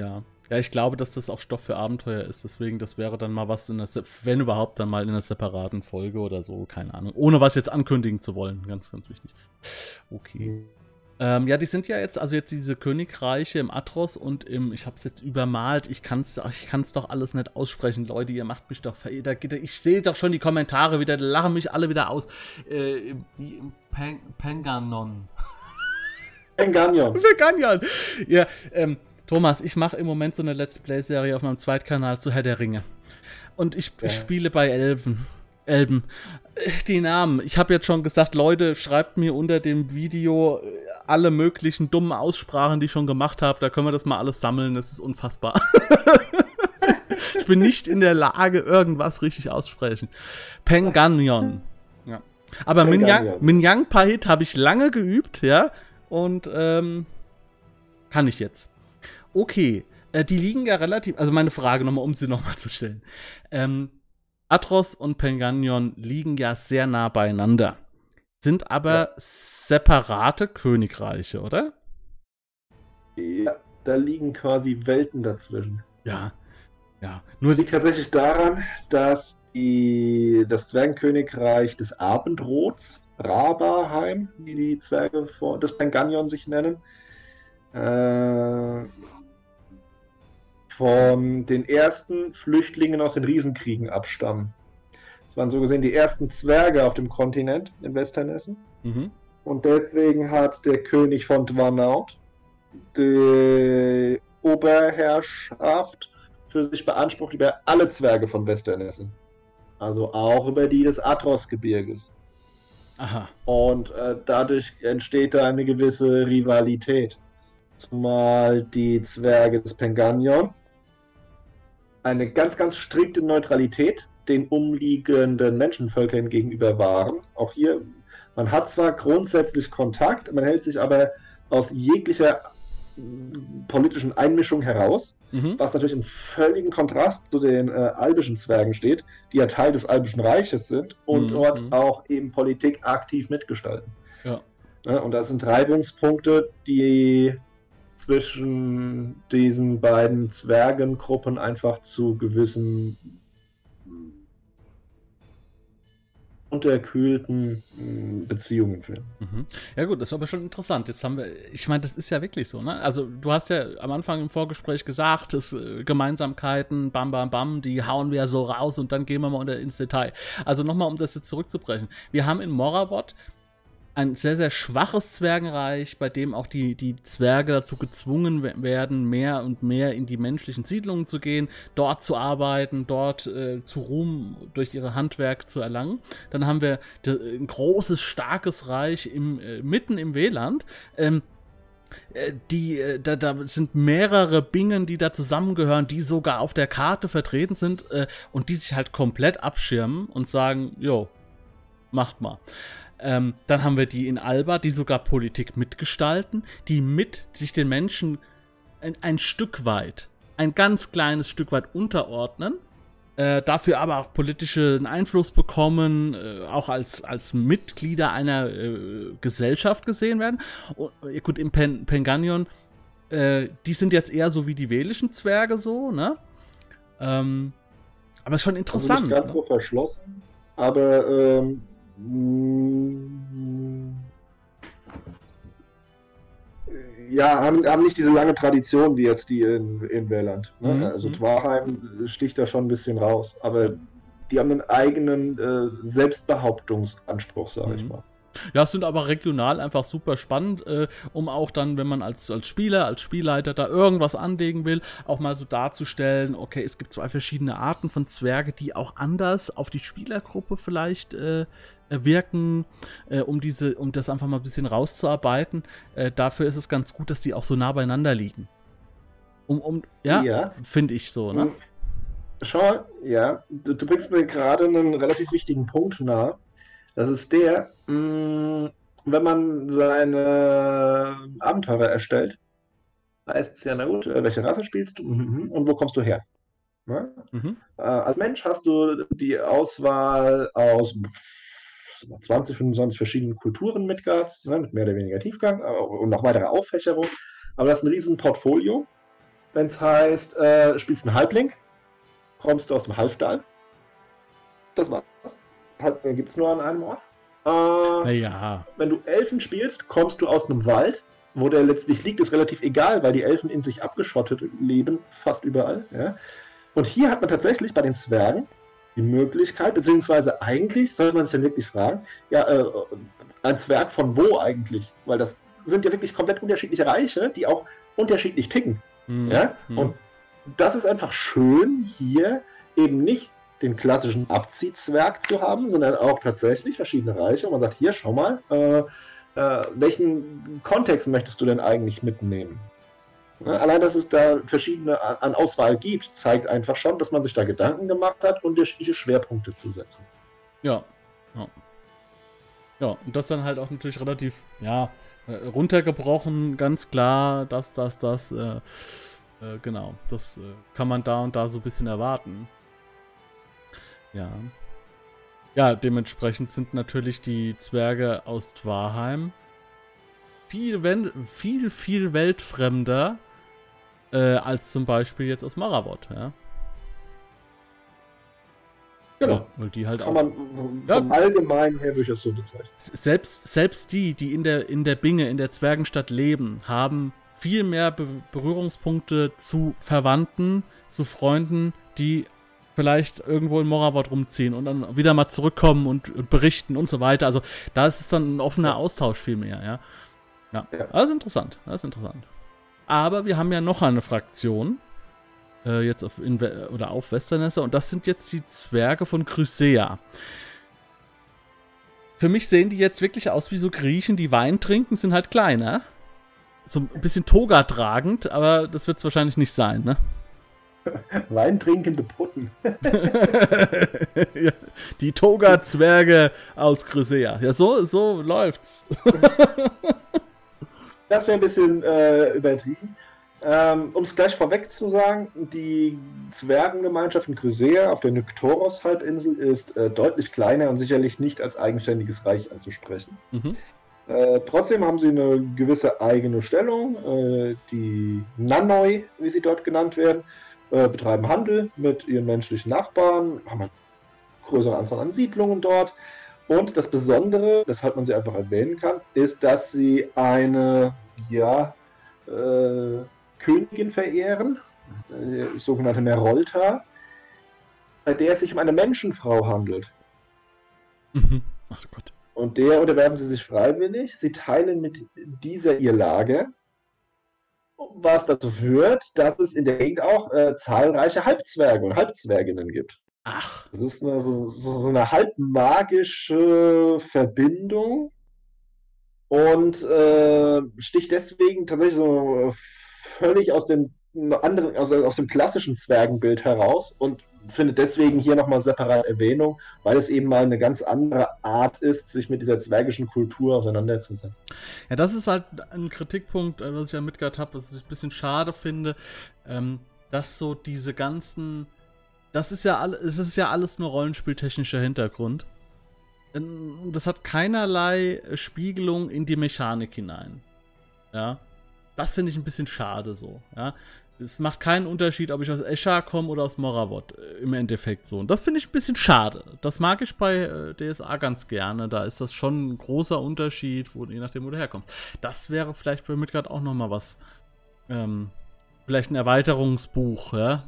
Ja, ich glaube, dass das auch Stoff für Abenteuer ist. Deswegen, das wäre dann mal was, in der, Se- wenn überhaupt, dann mal in einer separaten Folge oder so. Keine Ahnung. Ohne was jetzt ankündigen zu wollen. Ganz, ganz wichtig. Okay. Ähm, ja, die sind ja jetzt, also jetzt diese Königreiche im Atros und im, ich hab's jetzt übermalt, ich kann's, ich kann's doch alles nicht aussprechen, Leute, ihr macht mich doch, ver- da geht- ich sehe doch schon die Kommentare wieder, da lachen mich alle wieder aus. Äh, wie im Pen Penganon. Penganion. Penganion. Ja, ähm, Thomas, ich mache im Moment so eine Let's Play-Serie auf meinem Zweitkanal zu Herr der Ringe. Und ich, Ja. ich spiele bei Elben. Elben. Äh, Die Namen. Ich habe jetzt schon gesagt, Leute, schreibt mir unter dem Video äh, alle möglichen dummen Aussprachen, die ich schon gemacht habe. Da können wir das mal alles sammeln. Das ist unfassbar. Ich bin nicht in der Lage, irgendwas richtig aussprechen. Penganion. Ja. Aber Minyang, Penganion. Minyang Pahit habe ich lange geübt, ja. Und ähm, kann ich jetzt. Okay. Äh, die liegen ja relativ. Also meine Frage nochmal, um sie nochmal zu stellen. Ähm, Atros und Penganion liegen ja sehr nah beieinander. Sind aber Ja. separate Königreiche, oder? Ja, da liegen quasi Welten dazwischen. Ja. Ja. Nur Liegt tatsächlich daran, dass die, das Zwergenkönigreich des Abendrots, Rabaheim, wie die Zwerge vor, des Penganion sich nennen, äh, von den ersten Flüchtlingen aus den Riesenkriegen abstammen. Das waren so gesehen die ersten Zwerge auf dem Kontinent in Westernessen. Mhm. Und deswegen hat der König von Dwanaut die Oberherrschaft für sich beansprucht über alle Zwerge von Westernessen. Also auch über die des Athos-Gebirges. Aha. Und äh, dadurch entsteht da eine gewisse Rivalität. Zumal die Zwerge des Penganion eine ganz, ganz strikte Neutralität den umliegenden Menschenvölkern gegenüber wahren. Auch hier, man hat zwar grundsätzlich Kontakt, man hält sich aber aus jeglicher mm, politischen Einmischung heraus, Mhm. was natürlich im völligen Kontrast zu den äh, albischen Zwergen steht, die ja Teil des albischen Reiches sind und Mhm, dort mhm. auch eben Politik aktiv mitgestalten. Ja. Ja, und das sind Reibungspunkte, die zwischen diesen beiden Zwergengruppen einfach zu gewissen unterkühlten mh, Beziehungen führen. Mhm. Ja gut, das ist aber schon interessant. Jetzt haben wir, ich meine, das ist ja wirklich so, ne? Also du hast ja am Anfang im Vorgespräch gesagt, es, äh, Gemeinsamkeiten, bam, bam, bam, die hauen wir so raus und dann gehen wir mal unter ins Detail. Also nochmal, um das jetzt zurückzubrechen. Wir haben in Moravot ein sehr, sehr schwaches Zwergenreich, bei dem auch die, die Zwerge dazu gezwungen we- werden, mehr und mehr in die menschlichen Siedlungen zu gehen, dort zu arbeiten, dort äh, zu Ruhm durch ihre Handwerk zu erlangen. Dann haben wir de, ein großes, starkes Reich im, äh, mitten im Weland. Ähm, äh, die, äh, da, da sind mehrere Bingen, die da zusammengehören, die sogar auf der Karte vertreten sind äh, und die sich halt komplett abschirmen und sagen, jo, macht mal. Ähm, dann haben wir die in Alba, die sogar Politik mitgestalten, die mit sich den Menschen ein, ein Stück weit, ein ganz kleines Stück weit unterordnen, äh, dafür aber auch politischen Einfluss bekommen, äh, auch als, als Mitglieder einer äh, Gesellschaft gesehen werden. Und, äh, gut, im Pen Penganion, äh, die sind jetzt eher so wie die welischen Zwerge so, ne? Ähm, aber ist schon Also interessant. nicht ganz ne? so verschlossen, aber ähm, mh, ja, haben, haben nicht diese lange Tradition wie jetzt die in, in Wehrland. Ne? Mhm, Also mhm. Twarheim sticht da schon ein bisschen raus, aber die haben einen eigenen äh, Selbstbehauptungsanspruch, sage ich Mhm. mal. Ja, es sind aber regional einfach super spannend, äh, um auch dann, wenn man als, als Spieler, als Spielleiter da irgendwas anlegen will, auch mal so darzustellen, okay, es gibt zwei verschiedene Arten von Zwerge, die auch anders auf die Spielergruppe vielleicht äh, wirken, äh, um diese, um das einfach mal ein bisschen rauszuarbeiten. Äh, dafür ist es ganz gut, dass die auch so nah beieinander liegen. Um, um, ja, Ja. finde ich so, ne? Schau, ja, du, du bringst mir gerade einen relativ wichtigen Punkt nahe. Das ist der, mh, wenn man seine Abenteurer erstellt, heißt es ja, na gut, äh, welche Rasse spielst du mhm, und wo kommst du her? Ne? Mhm. Äh, als Mensch hast du die Auswahl aus pff, zwanzig, fünfundzwanzig verschiedenen Kulturen Midgards, ne, mit mehr oder weniger Tiefgang äh, und noch weitere Auffächerung. Aber das ist ein riesen Portfolio. wenn es heißt, äh, spielst einen Halbling, kommst du aus dem Halfdal. Das war's. Halbling gibt es nur an einem Ort. Äh, Ja. Wenn du Elfen spielst, kommst du aus einem Wald. Wo der letztlich liegt, ist relativ egal, weil die Elfen in sich abgeschottet leben, fast überall. Ja? Und hier hat man tatsächlich bei den Zwergen die Möglichkeit, beziehungsweise eigentlich sollte man sich dann wirklich fragen, ja, äh, ein Zwerg von wo eigentlich? Weil das sind ja wirklich komplett unterschiedliche Reiche, die auch unterschiedlich ticken. Mhm. Ja? Mhm. Und das ist einfach schön, hier eben nicht den klassischen Abziehzwerg zu haben, sondern auch tatsächlich verschiedene Reiche. Und man sagt, hier, schau mal, äh, äh, welchen Kontext möchtest du denn eigentlich mitnehmen? Ja, allein, dass es da verschiedene an, an Auswahl gibt, zeigt einfach schon, dass man sich da Gedanken gemacht hat, unterschiedliche Schwerpunkte zu setzen. Ja. Ja. Ja, und das dann halt auch natürlich relativ, ja, runtergebrochen, ganz klar, das, das, das, äh, äh, genau, das äh, kann man da und da so ein bisschen erwarten. Ja. Ja, dementsprechend sind natürlich die Zwerge aus Dwarheim viel, viel, viel weltfremder äh, als zum Beispiel jetzt aus Maravot, ja. Genau. Ja, weil die halt Kann auch, man vom ja, Allgemeinen her durchaus so bezeichnen. selbst, selbst die, die in der, in der Binge, in der Zwergenstadt leben, haben viel mehr Be Berührungspunkte zu Verwandten, zu Freunden, die vielleicht irgendwo in Moravot rumziehen und dann wieder mal zurückkommen und, und berichten und so weiter. Also da ist es dann ein offener Austausch viel mehr, ja. Ja, Ja. das ist interessant, das ist interessant. Aber wir haben ja noch eine Fraktion, äh, jetzt auf, in, oder auf Westernesse, und das sind jetzt die Zwerge von Chrysea. Für mich sehen die jetzt wirklich aus wie so Griechen, die Wein trinken, sind halt kleiner. So ein bisschen Toga tragend, aber das wird es wahrscheinlich nicht sein, ne? Weintrinkende Putten. Ja, die Toga-Zwerge aus Chrysea. Ja, so, so läuft's. Das wäre ein bisschen äh, übertrieben. Ähm, um es gleich vorweg zu sagen, die Zwergengemeinschaft in Chrysea auf der Nyktoros-Halbinsel ist äh, deutlich kleiner und sicherlich nicht als eigenständiges Reich anzusprechen. Mhm. Äh, trotzdem haben sie eine gewisse eigene Stellung. Äh, die Nanoi, wie sie dort genannt werden, äh, betreiben Handel mit ihren menschlichen Nachbarn, haben eine größere Anzahl an Siedlungen dort. Und das Besondere, weshalb man sie einfach erwähnen kann, ist, dass sie eine, ja, äh, Königin verehren, äh, sogenannte Merolta, bei der es sich um eine Menschenfrau handelt. Mhm. Ach Gott. Und der unterwerfen sie sich freiwillig. Sie teilen mit dieser ihr Lager, was dazu führt, dass es in der Gegend auch äh, zahlreiche Halbzwerge und Halbzwerginnen gibt. Ach. Das ist eine, so, so, so eine halbmagische Verbindung und äh, sticht deswegen tatsächlich so völlig aus dem anderen, also aus dem klassischen Zwergenbild heraus und findet deswegen hier nochmal separat Erwähnung, weil es eben mal eine ganz andere Art ist, sich mit dieser zwergischen Kultur auseinanderzusetzen. Ja, das ist halt ein Kritikpunkt, was ich ja mitgehört habe, was ich ein bisschen schade finde, ähm, dass so diese ganzen, das ist ja alles, es ist ja alles nur rollenspieltechnischer Hintergrund. Ähm, Das hat keinerlei Spiegelung in die Mechanik hinein. Ja, das finde ich ein bisschen schade so. Ja, es macht keinen Unterschied, ob ich aus Escher komme oder aus Moravot, äh, im Endeffekt so. Und das finde ich ein bisschen schade. Das mag ich bei äh, D S A ganz gerne. Da ist das schon ein großer Unterschied, wo, je nachdem, wo du herkommst. Das wäre vielleicht bei Midgard auch nochmal was. Ähm, vielleicht ein Erweiterungsbuch, ja?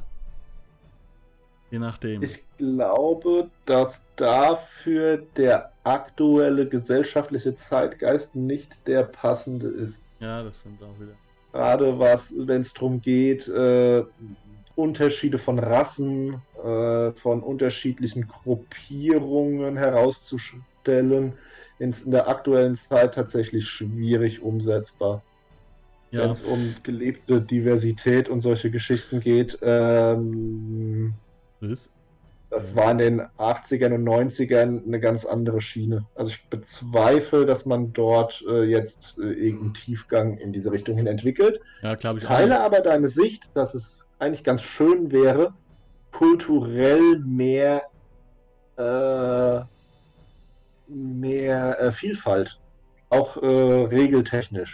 Je nachdem. Ich glaube, dass dafür der aktuelle gesellschaftliche Zeitgeist nicht der passende ist. Ja, das stimmt auch wieder. Gerade was, wenn es darum geht, äh, Unterschiede von Rassen, äh, von unterschiedlichen Gruppierungen herauszustellen, in, in der aktuellen Zeit tatsächlich schwierig umsetzbar. Ja. Wenn es um gelebte Diversität und solche Geschichten geht, ähm, Ist? das war in den achtzigern und neunzigern eine ganz andere Schiene. Also ich bezweifle, dass man dort äh, jetzt äh, irgendeinen Tiefgang in diese Richtung hin entwickelt. Ja, glaube Ich ich teile auch. aber deine Sicht, dass es eigentlich ganz schön wäre, kulturell mehr, äh, mehr äh, Vielfalt, auch äh, regeltechnisch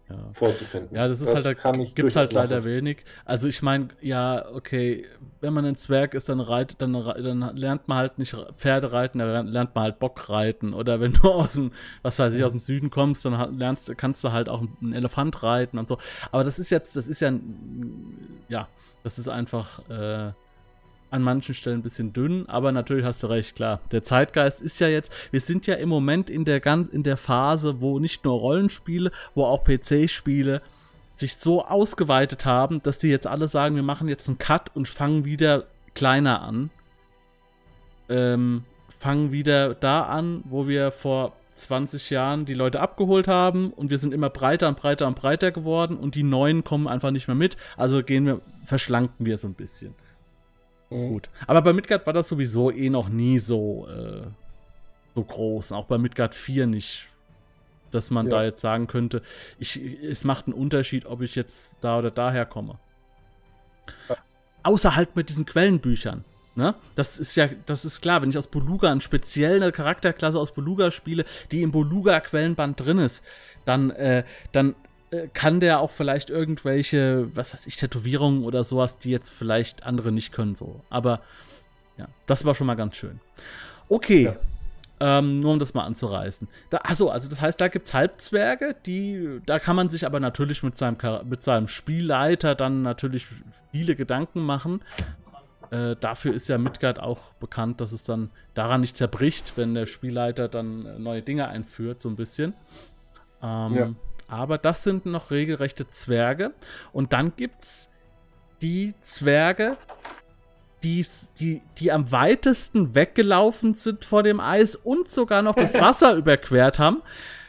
ja. vorzufinden. Ja, das ist Das halt, kann da ich gibt es halt durchaus leider nachvollziehen. wenig. Also ich meine, ja, okay, wenn man ein Zwerg ist, dann reit, dann, rei- dann lernt man halt nicht Pferde reiten, dann lernt man halt Bock reiten. Oder wenn du aus dem, was weiß ich, aus dem Süden kommst, dann ha- lernst, kannst du halt auch einen Elefant reiten und so. Aber das ist jetzt, das ist ja, ja, das ist einfach äh, an manchen Stellen ein bisschen dünn, aber natürlich hast du recht, klar. Der Zeitgeist ist ja jetzt, wir sind ja im Moment in der, ganz, in der Phase, wo nicht nur Rollenspiele, wo auch P C-Spiele sich so ausgeweitet haben, dass die jetzt alle sagen, wir machen jetzt einen Cut und fangen wieder kleiner an. Ähm, fangen wieder da an, wo wir vor zwanzig Jahren die Leute abgeholt haben und wir sind immer breiter und breiter und breiter geworden und die Neuen kommen einfach nicht mehr mit. Also gehen wir, verschlanken wir so ein bisschen. Mhm. Gut. Aber bei Midgard war das sowieso eh noch nie so, äh, so groß. Auch bei Midgard vier nicht. Dass man Ja. da jetzt sagen könnte, ich, es macht einen Unterschied, ob ich jetzt da oder daher komme. Ja. Außer halt mit diesen Quellenbüchern. Ne? Das ist ja, das ist klar, wenn ich aus Beluga eine spezielle Charakterklasse aus Beluga spiele, die im Beluga-Quellenband drin ist, dann, äh, dann äh, kann der auch vielleicht irgendwelche, was weiß ich, Tätowierungen oder sowas, die jetzt vielleicht andere nicht können, so. Aber ja, das war schon mal ganz schön. Okay. Ja. Ähm, nur um das mal anzureißen. Da, achso, also das heißt, da gibt es Halbzwerge, die, da kann man sich aber natürlich mit seinem, Char- mit seinem Spielleiter dann natürlich viele Gedanken machen. Äh, dafür ist ja Midgard auch bekannt, dass es dann daran nicht zerbricht, wenn der Spielleiter dann äh, neue Dinge einführt, so ein bisschen. Ähm, Ja. Aber das sind noch regelrechte Zwerge. Und dann gibt's die Zwerge, die, die, die am weitesten weggelaufen sind vor dem Eis und sogar noch das Wasser überquert haben.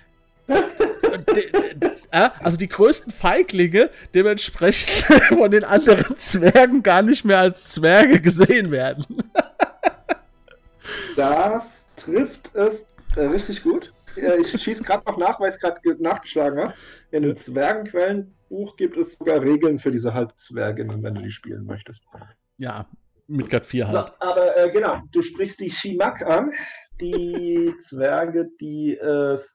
Also die größten Feiglinge dementsprechend von den anderen Zwergen gar nicht mehr als Zwerge gesehen werden. Das trifft es äh, richtig gut. Äh, ich schieße gerade noch nach, weil ich es gerade nachgeschlagen habe. In dem Zwergenquellenbuch gibt es sogar Regeln für diese Halbzwerginnen, wenn du die spielen möchtest. Ja, Midgard vier halt. So, aber äh, genau, du sprichst die Shimak an, die Zwerge, die es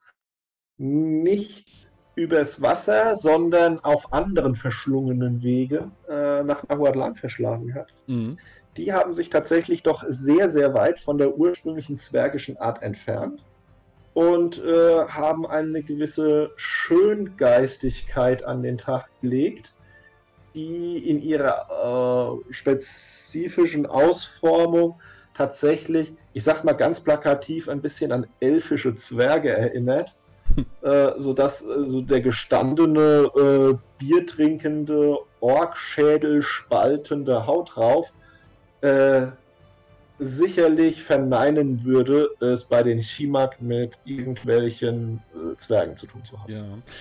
nicht übers Wasser, sondern auf anderen verschlungenen Wegen äh, nach Nahuatl verschlagen hat. Mhm. Die haben sich tatsächlich doch sehr, sehr weit von der ursprünglichen zwergischen Art entfernt und äh, haben eine gewisse Schöngeistigkeit an den Tag gelegt, die in ihrer äh, spezifischen Ausformung tatsächlich, ich sag's mal ganz plakativ, ein bisschen an elfische Zwerge erinnert, äh, sodass äh, so der gestandene, äh, biertrinkende, Orkschädel spaltende Hautrauf äh, sicherlich verneinen würde, es bei den Shimak mit irgendwelchen äh, Zwergen zu tun zu haben. Ja.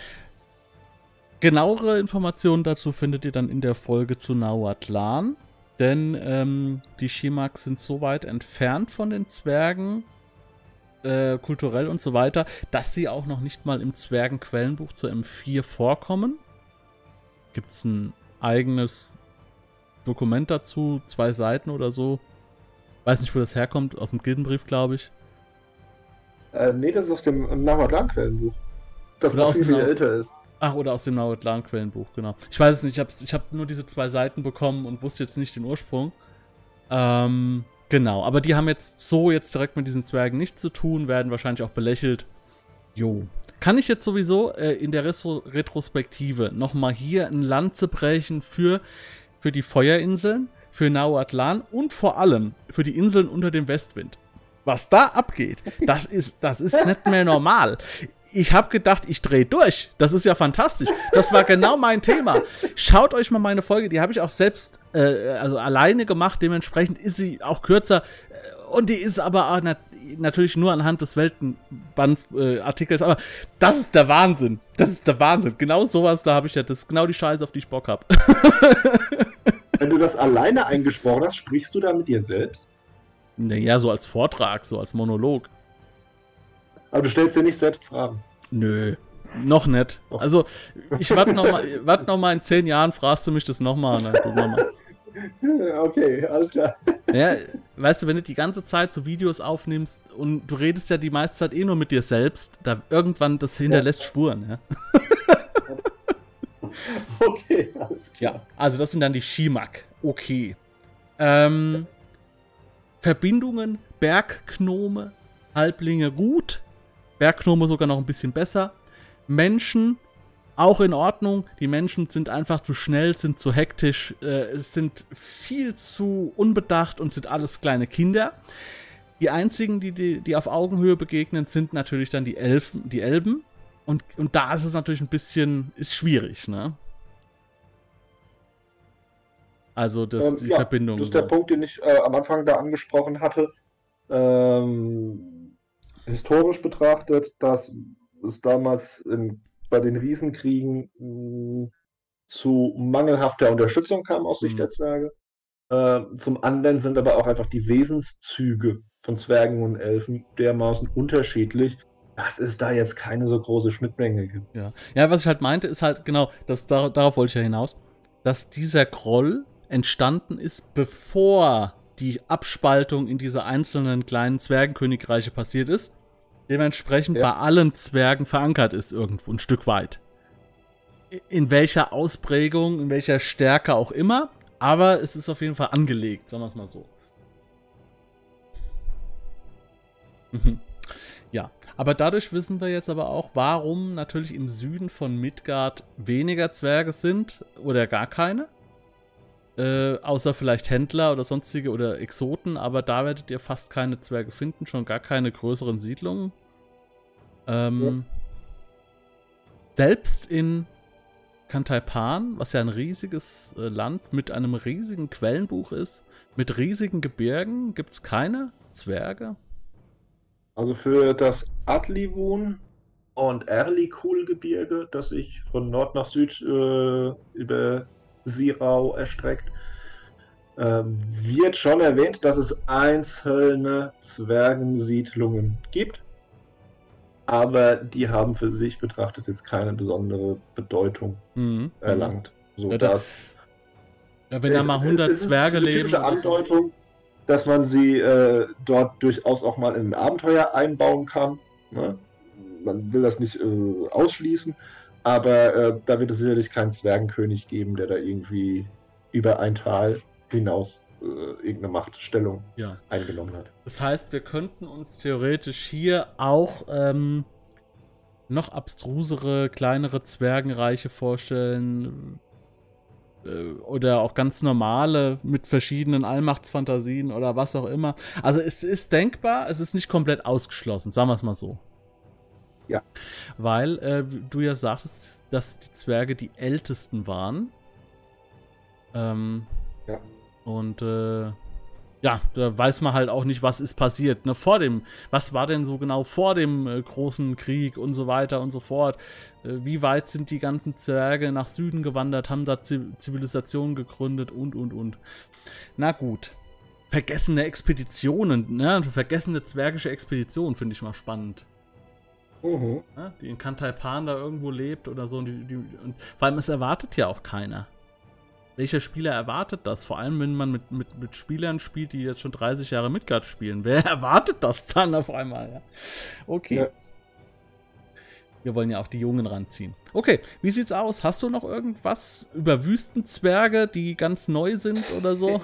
Genauere Informationen dazu findet ihr dann in der Folge zu Nahuatlan, denn ähm, die Shimaks sind so weit entfernt von den Zwergen, äh, kulturell und so weiter, dass sie auch noch nicht mal im Zwergenquellenbuch zur M vier vorkommen. Gibt es ein eigenes Dokument dazu, zwei Seiten oder so. Weiß nicht, wo das herkommt, aus dem Gildenbrief, glaube ich. Äh, nee, das ist aus dem Nahuatlan-Quellenbuch. Das Oder noch aus viel, dem viel Nau- älter ist. Ach, oder aus dem Nahuatlan-Quellenbuch, genau. Ich weiß es nicht, ich habe ich hab nur diese zwei Seiten bekommen und wusste jetzt nicht den Ursprung. Ähm, genau, aber die haben jetzt so jetzt direkt mit diesen Zwergen nichts zu tun, werden wahrscheinlich auch belächelt. Jo. Kann ich jetzt sowieso äh, in der Retro Retrospektive nochmal hier ein Lanze brechen für, für die Feuerinseln, für Nahuatlan und vor allem für die Inseln unter dem Westwind. Was da abgeht, das ist, das ist nicht mehr normal. Ich habe gedacht, ich drehe durch. Das ist ja fantastisch. Das war genau mein Thema. Schaut euch mal meine Folge, die habe ich auch selbst äh, also alleine gemacht. Dementsprechend ist sie auch kürzer. Und die ist aber auch nat natürlich nur anhand des Weltenbands-Artikels. Äh, aber das ist der Wahnsinn. Das ist der Wahnsinn. Genau sowas, da habe ich ja, das ist genau die Scheiße, auf die ich Bock habe. Wenn du das alleine eingesprochen hast, sprichst du da mit dir selbst? Naja, so als Vortrag, so als Monolog. Aber du stellst dir nicht selbst Fragen. Nö, noch nicht. Doch. Also, ich warte noch mal, warte noch mal in zehn Jahren, fragst du mich das noch mal und dann gucken wir mal. Okay, alles klar. Ja, weißt du, wenn du die ganze Zeit so Videos aufnimmst und du redest ja die meiste Zeit eh nur mit dir selbst, da irgendwann, das hinterlässt Spuren, ja. Okay, alles klar. Ja, also das sind dann die Shimak. Okay. Ähm, Verbindungen, Berggnome, Halblinge gut. Berggnome sogar noch ein bisschen besser. Menschen auch in Ordnung. Die Menschen sind einfach zu schnell, sind zu hektisch, äh, sind viel zu unbedacht und sind alles kleine Kinder. Die einzigen, die, die, die auf Augenhöhe begegnen, sind natürlich dann die Elfen, die Elben. Und, und da ist es natürlich ein bisschen, ist schwierig, ne? Also das, Ähm, die ja, Verbindung. das ist der so. Punkt, den ich äh, am Anfang da angesprochen hatte. Ähm, historisch betrachtet, dass es damals in, bei den Riesenkriegen mh, zu mangelhafter Unterstützung kam aus Sicht Mhm. der Zwerge. Äh, zum anderen sind aber auch einfach die Wesenszüge von Zwergen und Elfen dermaßen unterschiedlich, dass es da jetzt keine so große Schnittmenge gibt. Ja. ja, was ich halt meinte, ist halt genau, das, dar darauf wollte ich ja hinaus, dass dieser Groll entstanden ist, bevor die Abspaltung in diese einzelnen kleinen Zwergenkönigreiche passiert ist. Dementsprechend Ja. bei allen Zwergen verankert ist irgendwo ein Stück weit. In welcher Ausprägung, in welcher Stärke auch immer, aber es ist auf jeden Fall angelegt, sagen wir es mal so. Mhm. Ja, aber dadurch wissen wir jetzt aber auch, warum natürlich im Süden von Midgard weniger Zwerge sind oder gar keine. Äh, außer vielleicht Händler oder sonstige oder Exoten, aber da werdet ihr fast keine Zwerge finden, schon gar keine größeren Siedlungen. Ähm, ja. Selbst in Kantaipan, was ja ein riesiges äh, Land mit einem riesigen Quellenbuch ist, mit riesigen Gebirgen, gibt es keine Zwerge. Also für das Adlivun und Erlikul-Gebirge, das sich von Nord nach Süd äh, über Sirau erstreckt, äh, wird schon erwähnt, dass es einzelne Zwergensiedlungen gibt. Aber die haben für sich betrachtet jetzt keine besondere Bedeutung mhm. erlangt. So ja, dass ja, wenn da mal hundert es ist Zwerge diese leben. Typische Andeutung, so, dass man sie äh, dort durchaus auch mal in ein Abenteuer einbauen kann. Ne? Man will das nicht äh, ausschließen, aber äh, da wird es sicherlich keinen Zwergenkönig geben, der da irgendwie über ein Tal hinaus äh, irgendeine Machtstellung ja. eingenommen hat. Das heißt, wir könnten uns theoretisch hier auch ähm, noch abstrusere, kleinere Zwergenreiche vorstellen. Oder auch ganz normale mit verschiedenen Allmachtsfantasien oder was auch immer. Also es ist denkbar, es ist nicht komplett ausgeschlossen, sagen wir es mal so. Ja. Weil äh, du ja sagst, dass die Zwerge die ältesten waren. Ähm, ja. Und äh, ja, da weiß man halt auch nicht, was ist passiert. Ne? Vor dem, was war denn so genau vor dem äh, großen Krieg und so weiter und so fort? Äh, wie weit sind die ganzen Zwerge nach Süden gewandert, haben da Zivilisationen gegründet und, und, und. Na gut. Vergessene Expeditionen, ne? Vergessene zwergische Expeditionen finde ich mal spannend. Mhm. Ne? Die in Kantaipan da irgendwo lebt oder so. Und die, die, und vor allem, es erwartet ja auch keiner. Welcher Spieler erwartet das? Vor allem, wenn man mit, mit, mit Spielern spielt, die jetzt schon dreißig Jahre Midgard spielen. Wer erwartet das dann auf einmal? Ja. Okay. Ja. Wir wollen ja auch die Jungen ranziehen. Okay, wie sieht's aus? Hast du noch irgendwas über Wüstenzwerge, die ganz neu sind oder so?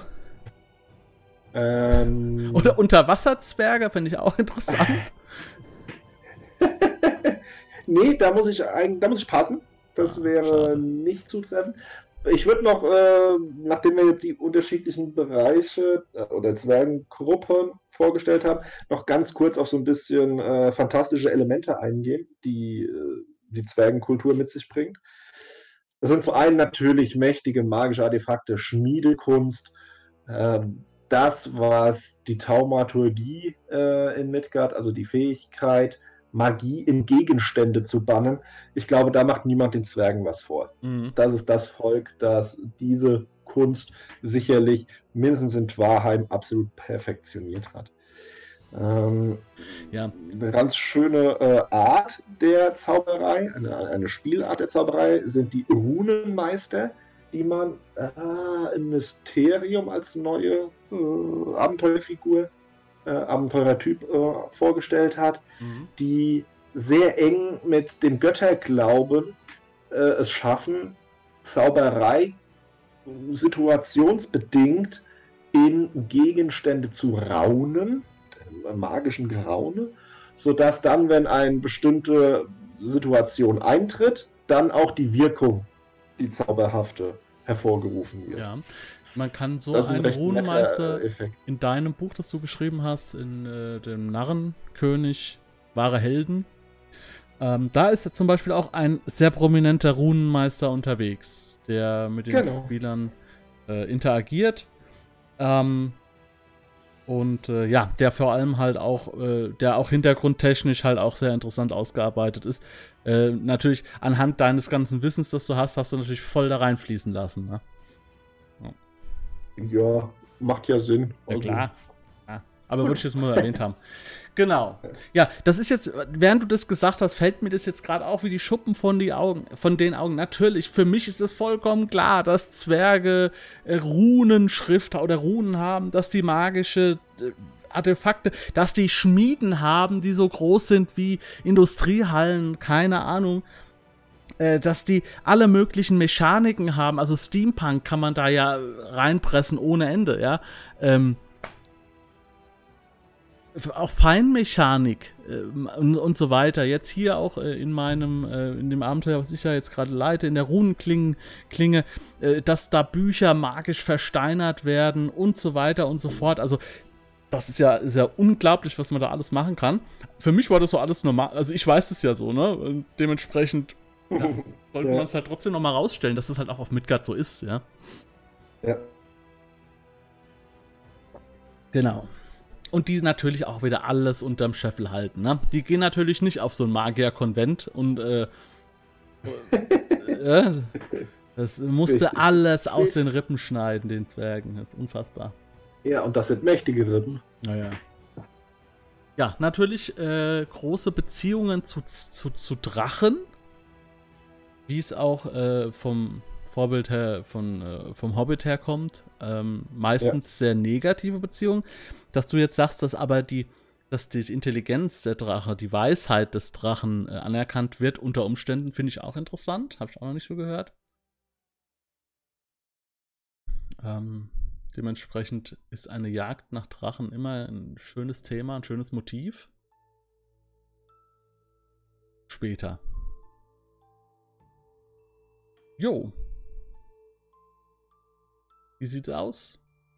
Ähm... Oder Unterwasserzwerge, finde ich auch interessant. Nee, da muss ich eigentlich, da muss ich passen. Das ah, wäre schade. Nicht zutreffend. Ich würde noch, äh, nachdem wir jetzt die unterschiedlichen Bereiche äh, oder Zwergengruppen vorgestellt haben, noch ganz kurz auf so ein bisschen äh, fantastische Elemente eingehen, die äh, die Zwergenkultur mit sich bringt. Das sind zum einen natürlich mächtige magische Artefakte, Schmiedekunst, äh, das, was die Taumaturgie äh, in Midgard, also die Fähigkeit, Magie in Gegenstände zu bannen. Ich glaube, da macht niemand den Zwergen was vor. Mhm. Das ist das Volk, das diese Kunst sicherlich mindestens in Dwarheim absolut perfektioniert hat. Ähm, ja. Eine ganz schöne äh, Art der Zauberei, eine, eine Spielart der Zauberei, sind die Runenmeister, die man äh, im Mysterium als neue äh, Abenteuerfigur Äh, Abenteurertyp äh, vorgestellt hat, mhm. die sehr eng mit dem Götterglauben äh, es schaffen, Zauberei situationsbedingt in Gegenstände zu raunen, magischen Geraune, sodass dann, wenn eine bestimmte Situation eintritt, dann auch die Wirkung, die zauberhafte, hervorgerufen wird. Ja, man kann so Das ist ein einen recht netter, Runenmeister äh, Effekt. in deinem Buch, das du geschrieben hast, in äh, dem Narrenkönig, wahre Helden. Ähm, da ist ja zum Beispiel auch ein sehr prominenter Runenmeister unterwegs, der mit den Genau. Spielern äh, interagiert. Ähm, und äh, ja, der vor allem halt auch, äh, der auch hintergrundtechnisch halt auch sehr interessant ausgearbeitet ist. Äh, natürlich anhand deines ganzen Wissens, das du hast, hast du natürlich voll da reinfließen lassen. Ne? Ja, macht ja Sinn. Ja, Also, klar. Ja, aber würde ich jetzt mal erwähnt haben. Genau. Ja, das ist jetzt, während du das gesagt hast, fällt mir das jetzt gerade auch wie die Schuppen von, die Augen, von den Augen. Natürlich, für mich ist es vollkommen klar, dass Zwerge äh, Runenschrift oder Runen haben, dass die magische äh, Artefakte, dass die Schmieden haben, die so groß sind wie Industriehallen, keine Ahnung. Äh, dass die alle möglichen Mechaniken haben, also Steampunk kann man da ja reinpressen ohne Ende, ja. Ähm, auch Feinmechanik äh, und, und so weiter. Jetzt hier auch äh, in meinem, äh, in dem Abenteuer, was ich ja jetzt gerade leite, in der Runenklinge, äh, dass da Bücher magisch versteinert werden und so weiter und so fort. Also das ist ja, ist ja unglaublich, was man da alles machen kann. Für mich war das so alles normal. Also ich weiß das ja so, ne? Und dementsprechend ja, sollte Ja. man es halt trotzdem nochmal rausstellen, dass es halt auch auf Midgard so ist, ja. ja. Genau. Und die natürlich auch wieder alles unterm Scheffel halten, ne? Die gehen natürlich nicht auf so ein Magier-Konvent und äh, äh, das musste Richtig. alles aus den Rippen schneiden, den Zwergen. Das ist unfassbar. Ja, und das sind mächtige Rippen. Naja. Ja, natürlich äh, große Beziehungen zu, zu, zu Drachen, wie es auch äh, vom Vorbild her, von, äh, vom Hobbit herkommt. Ähm, meistens sehr negative Beziehungen. Dass du jetzt sagst, dass aber die, dass die Intelligenz der Drache, die Weisheit des Drachen äh, anerkannt wird unter Umständen, finde ich auch interessant. Habe ich auch noch nicht so gehört. Ähm, dementsprechend ist eine Jagd nach Drachen immer ein schönes Thema, ein schönes Motiv. Später. Jo. Wie sieht's aus?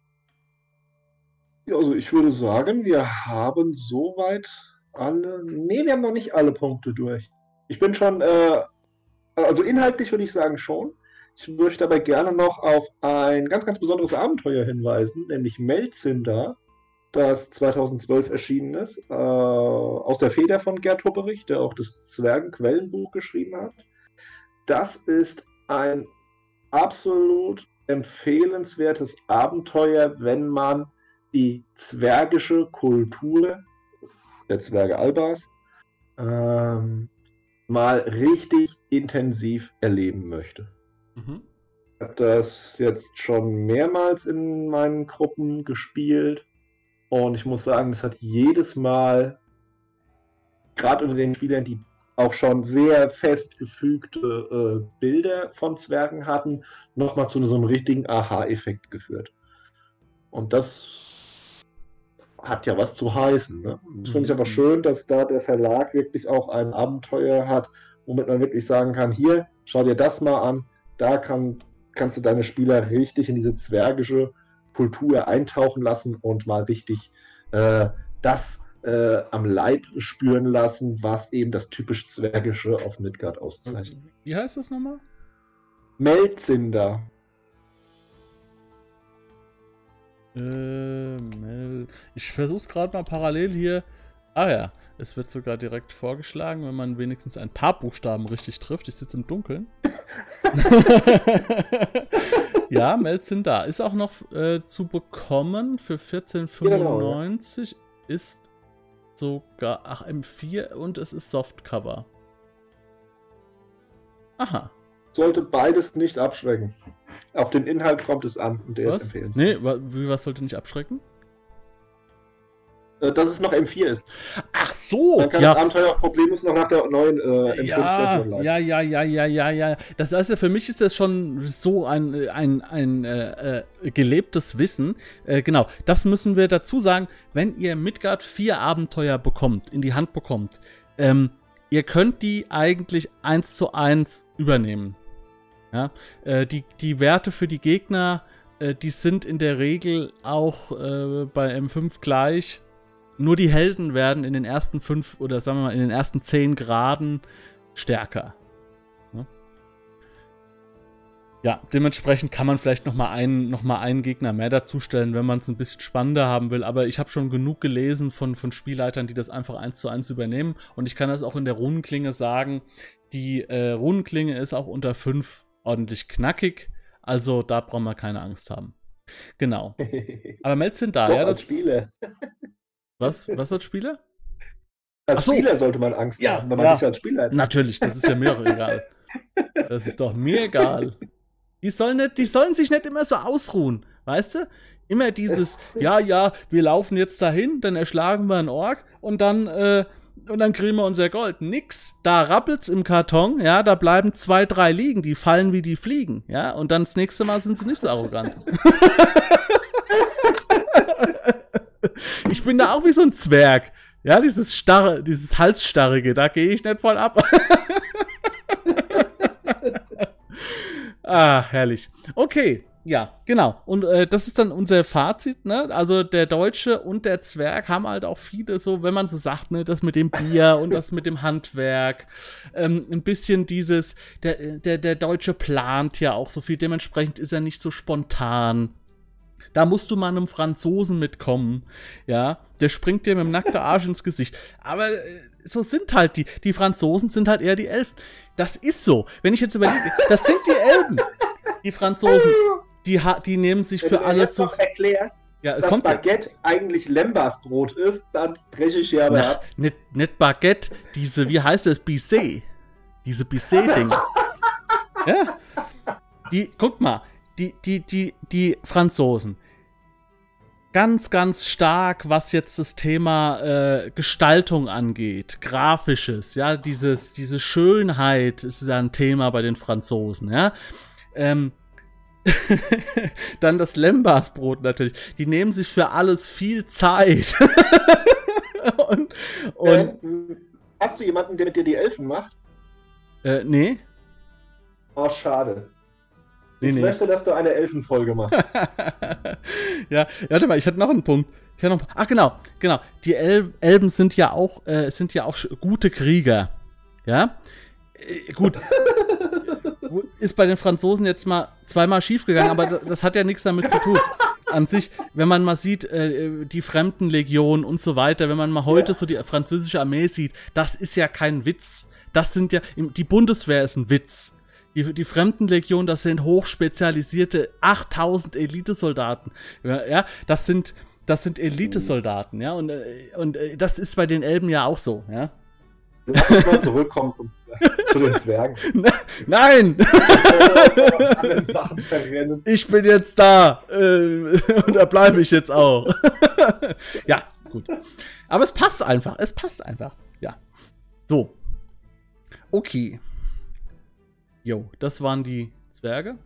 Ja, also ich würde sagen, wir haben soweit alle. Nee, wir haben noch nicht alle Punkte durch. Ich bin schon, äh, also inhaltlich würde ich sagen schon. Ich möchte aber gerne noch auf ein ganz, ganz besonderes Abenteuer hinweisen, nämlich Melzinder, das zweitausendzwölf erschienen ist, äh, aus der Feder von Gerd Hupperich, der auch das Zwergenquellenbuch geschrieben hat. Das ist ein absolut empfehlenswertes Abenteuer, wenn man die zwergische Kultur der Zwerge Albas ähm, mal richtig intensiv erleben möchte. Mhm. Ich habe das jetzt schon mehrmals in meinen Gruppen gespielt und ich muss sagen, es hat jedes Mal, gerade unter den Spielern, die auch schon sehr festgefügte äh, Bilder von Zwergen hatten, nochmal zu so einem richtigen Aha-Effekt geführt. Und das hat ja was zu heißen. Ne? Das finde ich aber schön, dass da der Verlag wirklich auch ein Abenteuer hat, womit man wirklich sagen kann, hier, schau dir das mal an, da kann, kannst du deine Spieler richtig in diese zwergische Kultur eintauchen lassen und mal richtig äh, das äh, am Leib spüren lassen, was eben das typisch Zwergische auf Midgard auszeichnet. Wie heißt das nochmal? Melzinder. Äh, Mel ich versuch's gerade mal parallel hier. Ah ja, es wird sogar direkt vorgeschlagen, wenn man wenigstens ein paar Buchstaben richtig trifft. Ich sitze im Dunkeln. Ja, Melzinder ist auch noch äh, zu bekommen für vierzehn fünfundneunzig. Genau, ja. Ist sogar, ach, M vier und es ist Softcover. Aha. Sollte beides nicht abschrecken. Auf den Inhalt kommt es an und der was? ist empfehlenswert. Nee, wa wie, was sollte nicht abschrecken? äh, dass es noch M vier ist. Ach so, Dann kann ja. das Abenteuer auch problemlos noch nach der neuen äh, M Ja, fünf-Version leiten. ja, ja, ja, ja, ja, ja. Das heißt ja, für mich ist das schon so ein, ein, ein äh, äh, gelebtes Wissen. Äh, genau, das müssen wir dazu sagen. Wenn ihr Midgard vier Abenteuer bekommt, in die Hand bekommt, ähm, ihr könnt die eigentlich eins zu eins übernehmen. Ja? Äh, die, die Werte für die Gegner, äh, die sind in der Regel auch äh, bei M fünf gleich. Nur die Helden werden in den ersten fünf oder sagen wir mal in den ersten zehn Graden stärker. Ja, ja, dementsprechend kann man vielleicht nochmal einen, noch mal einen Gegner mehr dazustellen, wenn man es ein bisschen spannender haben will. Aber ich habe schon genug gelesen von, von Spielleitern, die das einfach eins zu eins übernehmen. Und ich kann das auch in der Runenklinge sagen. Die äh, Runenklinge ist auch unter fünf ordentlich knackig. Also da brauchen wir keine Angst haben. Genau. Aber Melz sind da, Doch, ja? als Das, Spieler. was? Was als Spieler? Als Ach so. Spieler sollte man Angst Ja, haben, wenn man ja. nicht als Spieler hat. Natürlich, das ist ja mir auch egal. Das ist doch mir egal. Die sollen, nicht, die sollen sich nicht immer so ausruhen, weißt du? Immer dieses, ja, ja, wir laufen jetzt dahin, dann erschlagen wir einen Ork und dann, äh, und dann kriegen wir unser Gold. Nix, da rappelt's im Karton, ja, da bleiben zwei, drei liegen, die fallen wie die Fliegen, ja, und dann das nächste Mal sind sie nicht so arrogant. Ich bin da auch wie so ein Zwerg. Ja, dieses starre, dieses Halsstarrige, da gehe ich nicht voll ab. Ah, herrlich. Okay, ja, genau. Und äh, das ist dann unser Fazit, ne? Also der Deutsche und der Zwerg haben halt auch viele so, wenn man so sagt, ne, das mit dem Bier und das mit dem Handwerk, ähm, ein bisschen dieses, der, der, der Deutsche plant ja auch so viel, dementsprechend ist er nicht so spontan. Da musst du mal einem Franzosen mitkommen, ja, der springt dir mit dem nackten Arsch ins Gesicht. Aber äh, so sind halt die, die Franzosen sind halt eher die Elfen. Das ist so. Wenn ich jetzt überlege, das sind die Elben. Die Franzosen, die, die nehmen sich Wenn für du mir alles jetzt so... noch erklärst, Ja, dass kommt Baguette eigentlich Lembersbrot ist, dann breche ich ja aber Ach, ab. nicht, nicht Baguette, diese, wie heißt das, Bisset. Diese Bisset-Dinger. Ja. Die, guck mal, die, die, die, die Franzosen. Ganz, ganz stark, was jetzt das Thema äh, Gestaltung angeht, Grafisches, ja, dieses, diese Schönheit ist ja ein Thema bei den Franzosen, ja. Ähm, dann das Lembersbrot natürlich. Die nehmen sich für alles viel Zeit. und, und Ähm, hast du jemanden, der mit dir die Elfen macht? äh, nee. Oh, schade. Nee, Ich nee. möchte, dass du eine Elfenfolge machst. Ja, warte mal, ich hatte noch einen Punkt. Ich hatte noch, ach genau, genau. Die El Elben sind ja auch, äh, sind ja auch gute Krieger. Ja? Äh, gut. Ist bei den Franzosen jetzt mal zweimal schief gegangen, aber das, das hat ja nichts damit zu tun. An sich, wenn man mal sieht, äh, die Fremdenlegion und so weiter, wenn man mal heute Ja. so die französische Armee sieht, das ist ja kein Witz. Das sind ja, die Bundeswehr ist ein Witz. Die, die Fremdenlegion, das sind hochspezialisierte achttausend Elitesoldaten. Ja, ja, das sind, das sind Elitesoldaten, ja, und, äh, und äh, das ist bei den Elben ja auch so, ja. Lass uns mal zurückkommen zum, zu den Zwergen. Nein! Alle Sachen verrennen. Ich bin jetzt da! Äh, und da bleibe ich jetzt auch. Ja, gut. Aber es passt einfach, es passt einfach, ja. So. Okay. Jo, das waren die Zwerge.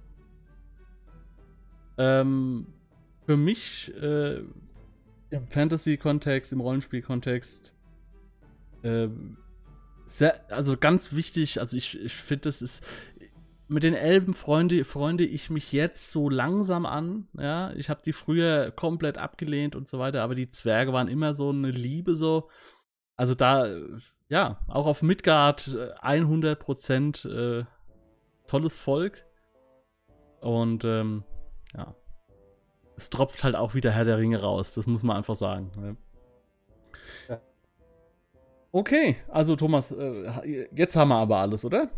Ähm, für mich äh, im Fantasy-Kontext, im Rollenspiel-Kontext, äh, sehr, also ganz wichtig, also ich, ich finde, das ist, mit den Elben freunde, freunde ich mich jetzt so langsam an, ja, ich habe die früher komplett abgelehnt und so weiter, aber die Zwerge waren immer so eine Liebe so, also da, ja, auch auf Midgard hundert Prozent äh, tolles Volk. Und ähm, ja. Es tropft halt auch wieder Herr der Ringe raus. Das muss man einfach sagen. Ne? Ja. Okay, also Thomas, äh, jetzt haben wir aber alles, oder?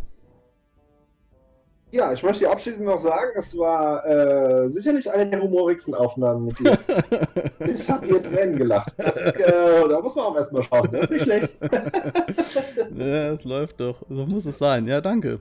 Ja, ich möchte abschließend noch sagen, es war äh, sicherlich eine der humorigsten Aufnahmen mit dir. Ich habe hier Tränen gelacht. Das, äh, da muss man auch erstmal schauen. Das ist nicht schlecht. Ja, es läuft doch. So muss es sein. Ja, danke.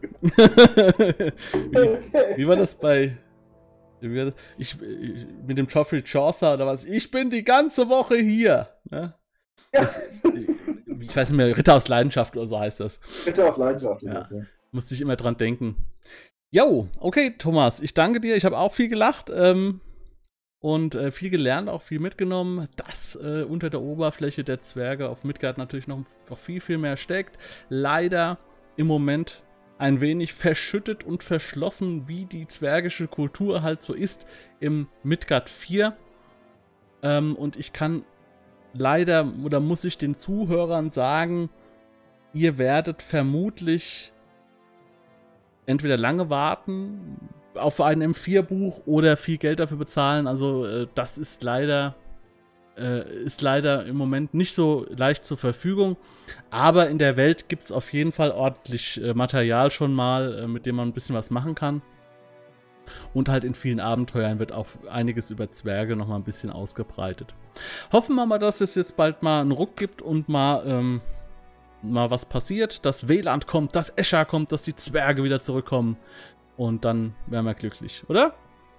wie, wie war das bei... Wie war das? Ich, ich, mit dem Geoffrey Chaucer oder was? Ich bin die ganze Woche hier. Ja? Ja. Das, ich weiß nicht mehr, Ritter aus Leidenschaft oder so heißt das. Ritter aus Leidenschaft. Ja. Ist das, ja. Musste ich immer dran denken. Jo, okay, Thomas, ich danke dir. Ich habe auch viel gelacht ähm, und äh, viel gelernt, auch viel mitgenommen, dass äh, unter der Oberfläche der Zwerge auf Midgard natürlich noch, noch viel, viel mehr steckt. Leider im Moment ein wenig verschüttet und verschlossen, wie die zwergische Kultur halt so ist im Midgard vier. Ähm, und ich kann leider, oder muss ich den Zuhörern sagen, ihr werdet vermutlich entweder lange warten auf ein M vier Buch oder viel Geld dafür bezahlen. Also äh, das ist leider, äh, ist leider im Moment nicht so leicht zur Verfügung. Aber in der Welt gibt es auf jeden Fall ordentlich äh, Material schon mal, äh, mit dem man ein bisschen was machen kann. Und halt in vielen Abenteuern wird auch einiges über Zwerge noch mal ein bisschen ausgebreitet. Hoffen wir mal, dass es jetzt bald mal einen Ruck gibt und mal, ähm, mal was passiert. Dass Wieland kommt, dass Escher kommt, dass die Zwerge wieder zurückkommen. Und dann wären wir glücklich, oder?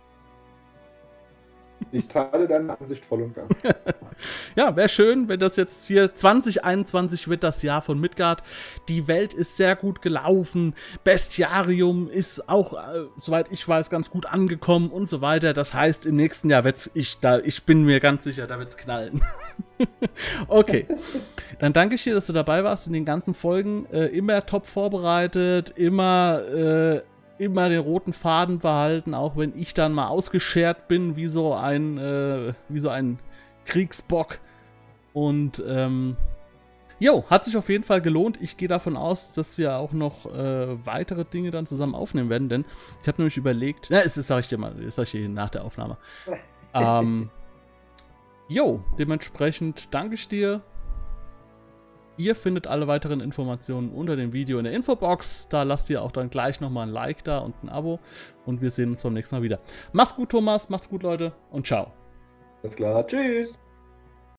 Ich teile deine Ansicht voll und ganz. Ja, wäre schön, wenn das jetzt hier zwanzig einundzwanzig wird, das Jahr von Midgard. Die Welt ist sehr gut gelaufen. Bestiarium ist auch, äh, soweit ich weiß, ganz gut angekommen und so weiter. Das heißt, im nächsten Jahr wird's, ich, da, ich bin mir ganz sicher, da wird's knallen. Okay. Dann danke ich dir, dass du dabei warst in den ganzen Folgen. Äh, immer top vorbereitet, immer, äh, immer den roten Faden behalten, auch wenn ich dann mal ausgeschert bin, wie so ein, äh, wie so ein Kriegsbock. Und ähm, jo, hat sich auf jeden Fall gelohnt. Ich gehe davon aus, dass wir auch noch äh, weitere Dinge dann zusammen aufnehmen werden, denn ich habe nämlich überlegt, na, das sage ich dir mal, das sage ich dir nach der Aufnahme. ähm, jo, dementsprechend danke ich dir. Ihr findet alle weiteren Informationen unter dem Video in der Infobox. Da lasst ihr auch dann gleich nochmal ein Like da und ein Abo. Und wir sehen uns beim nächsten Mal wieder. Macht's gut, Thomas. Macht's gut, Leute. Und ciao. Alles klar. Tschüss.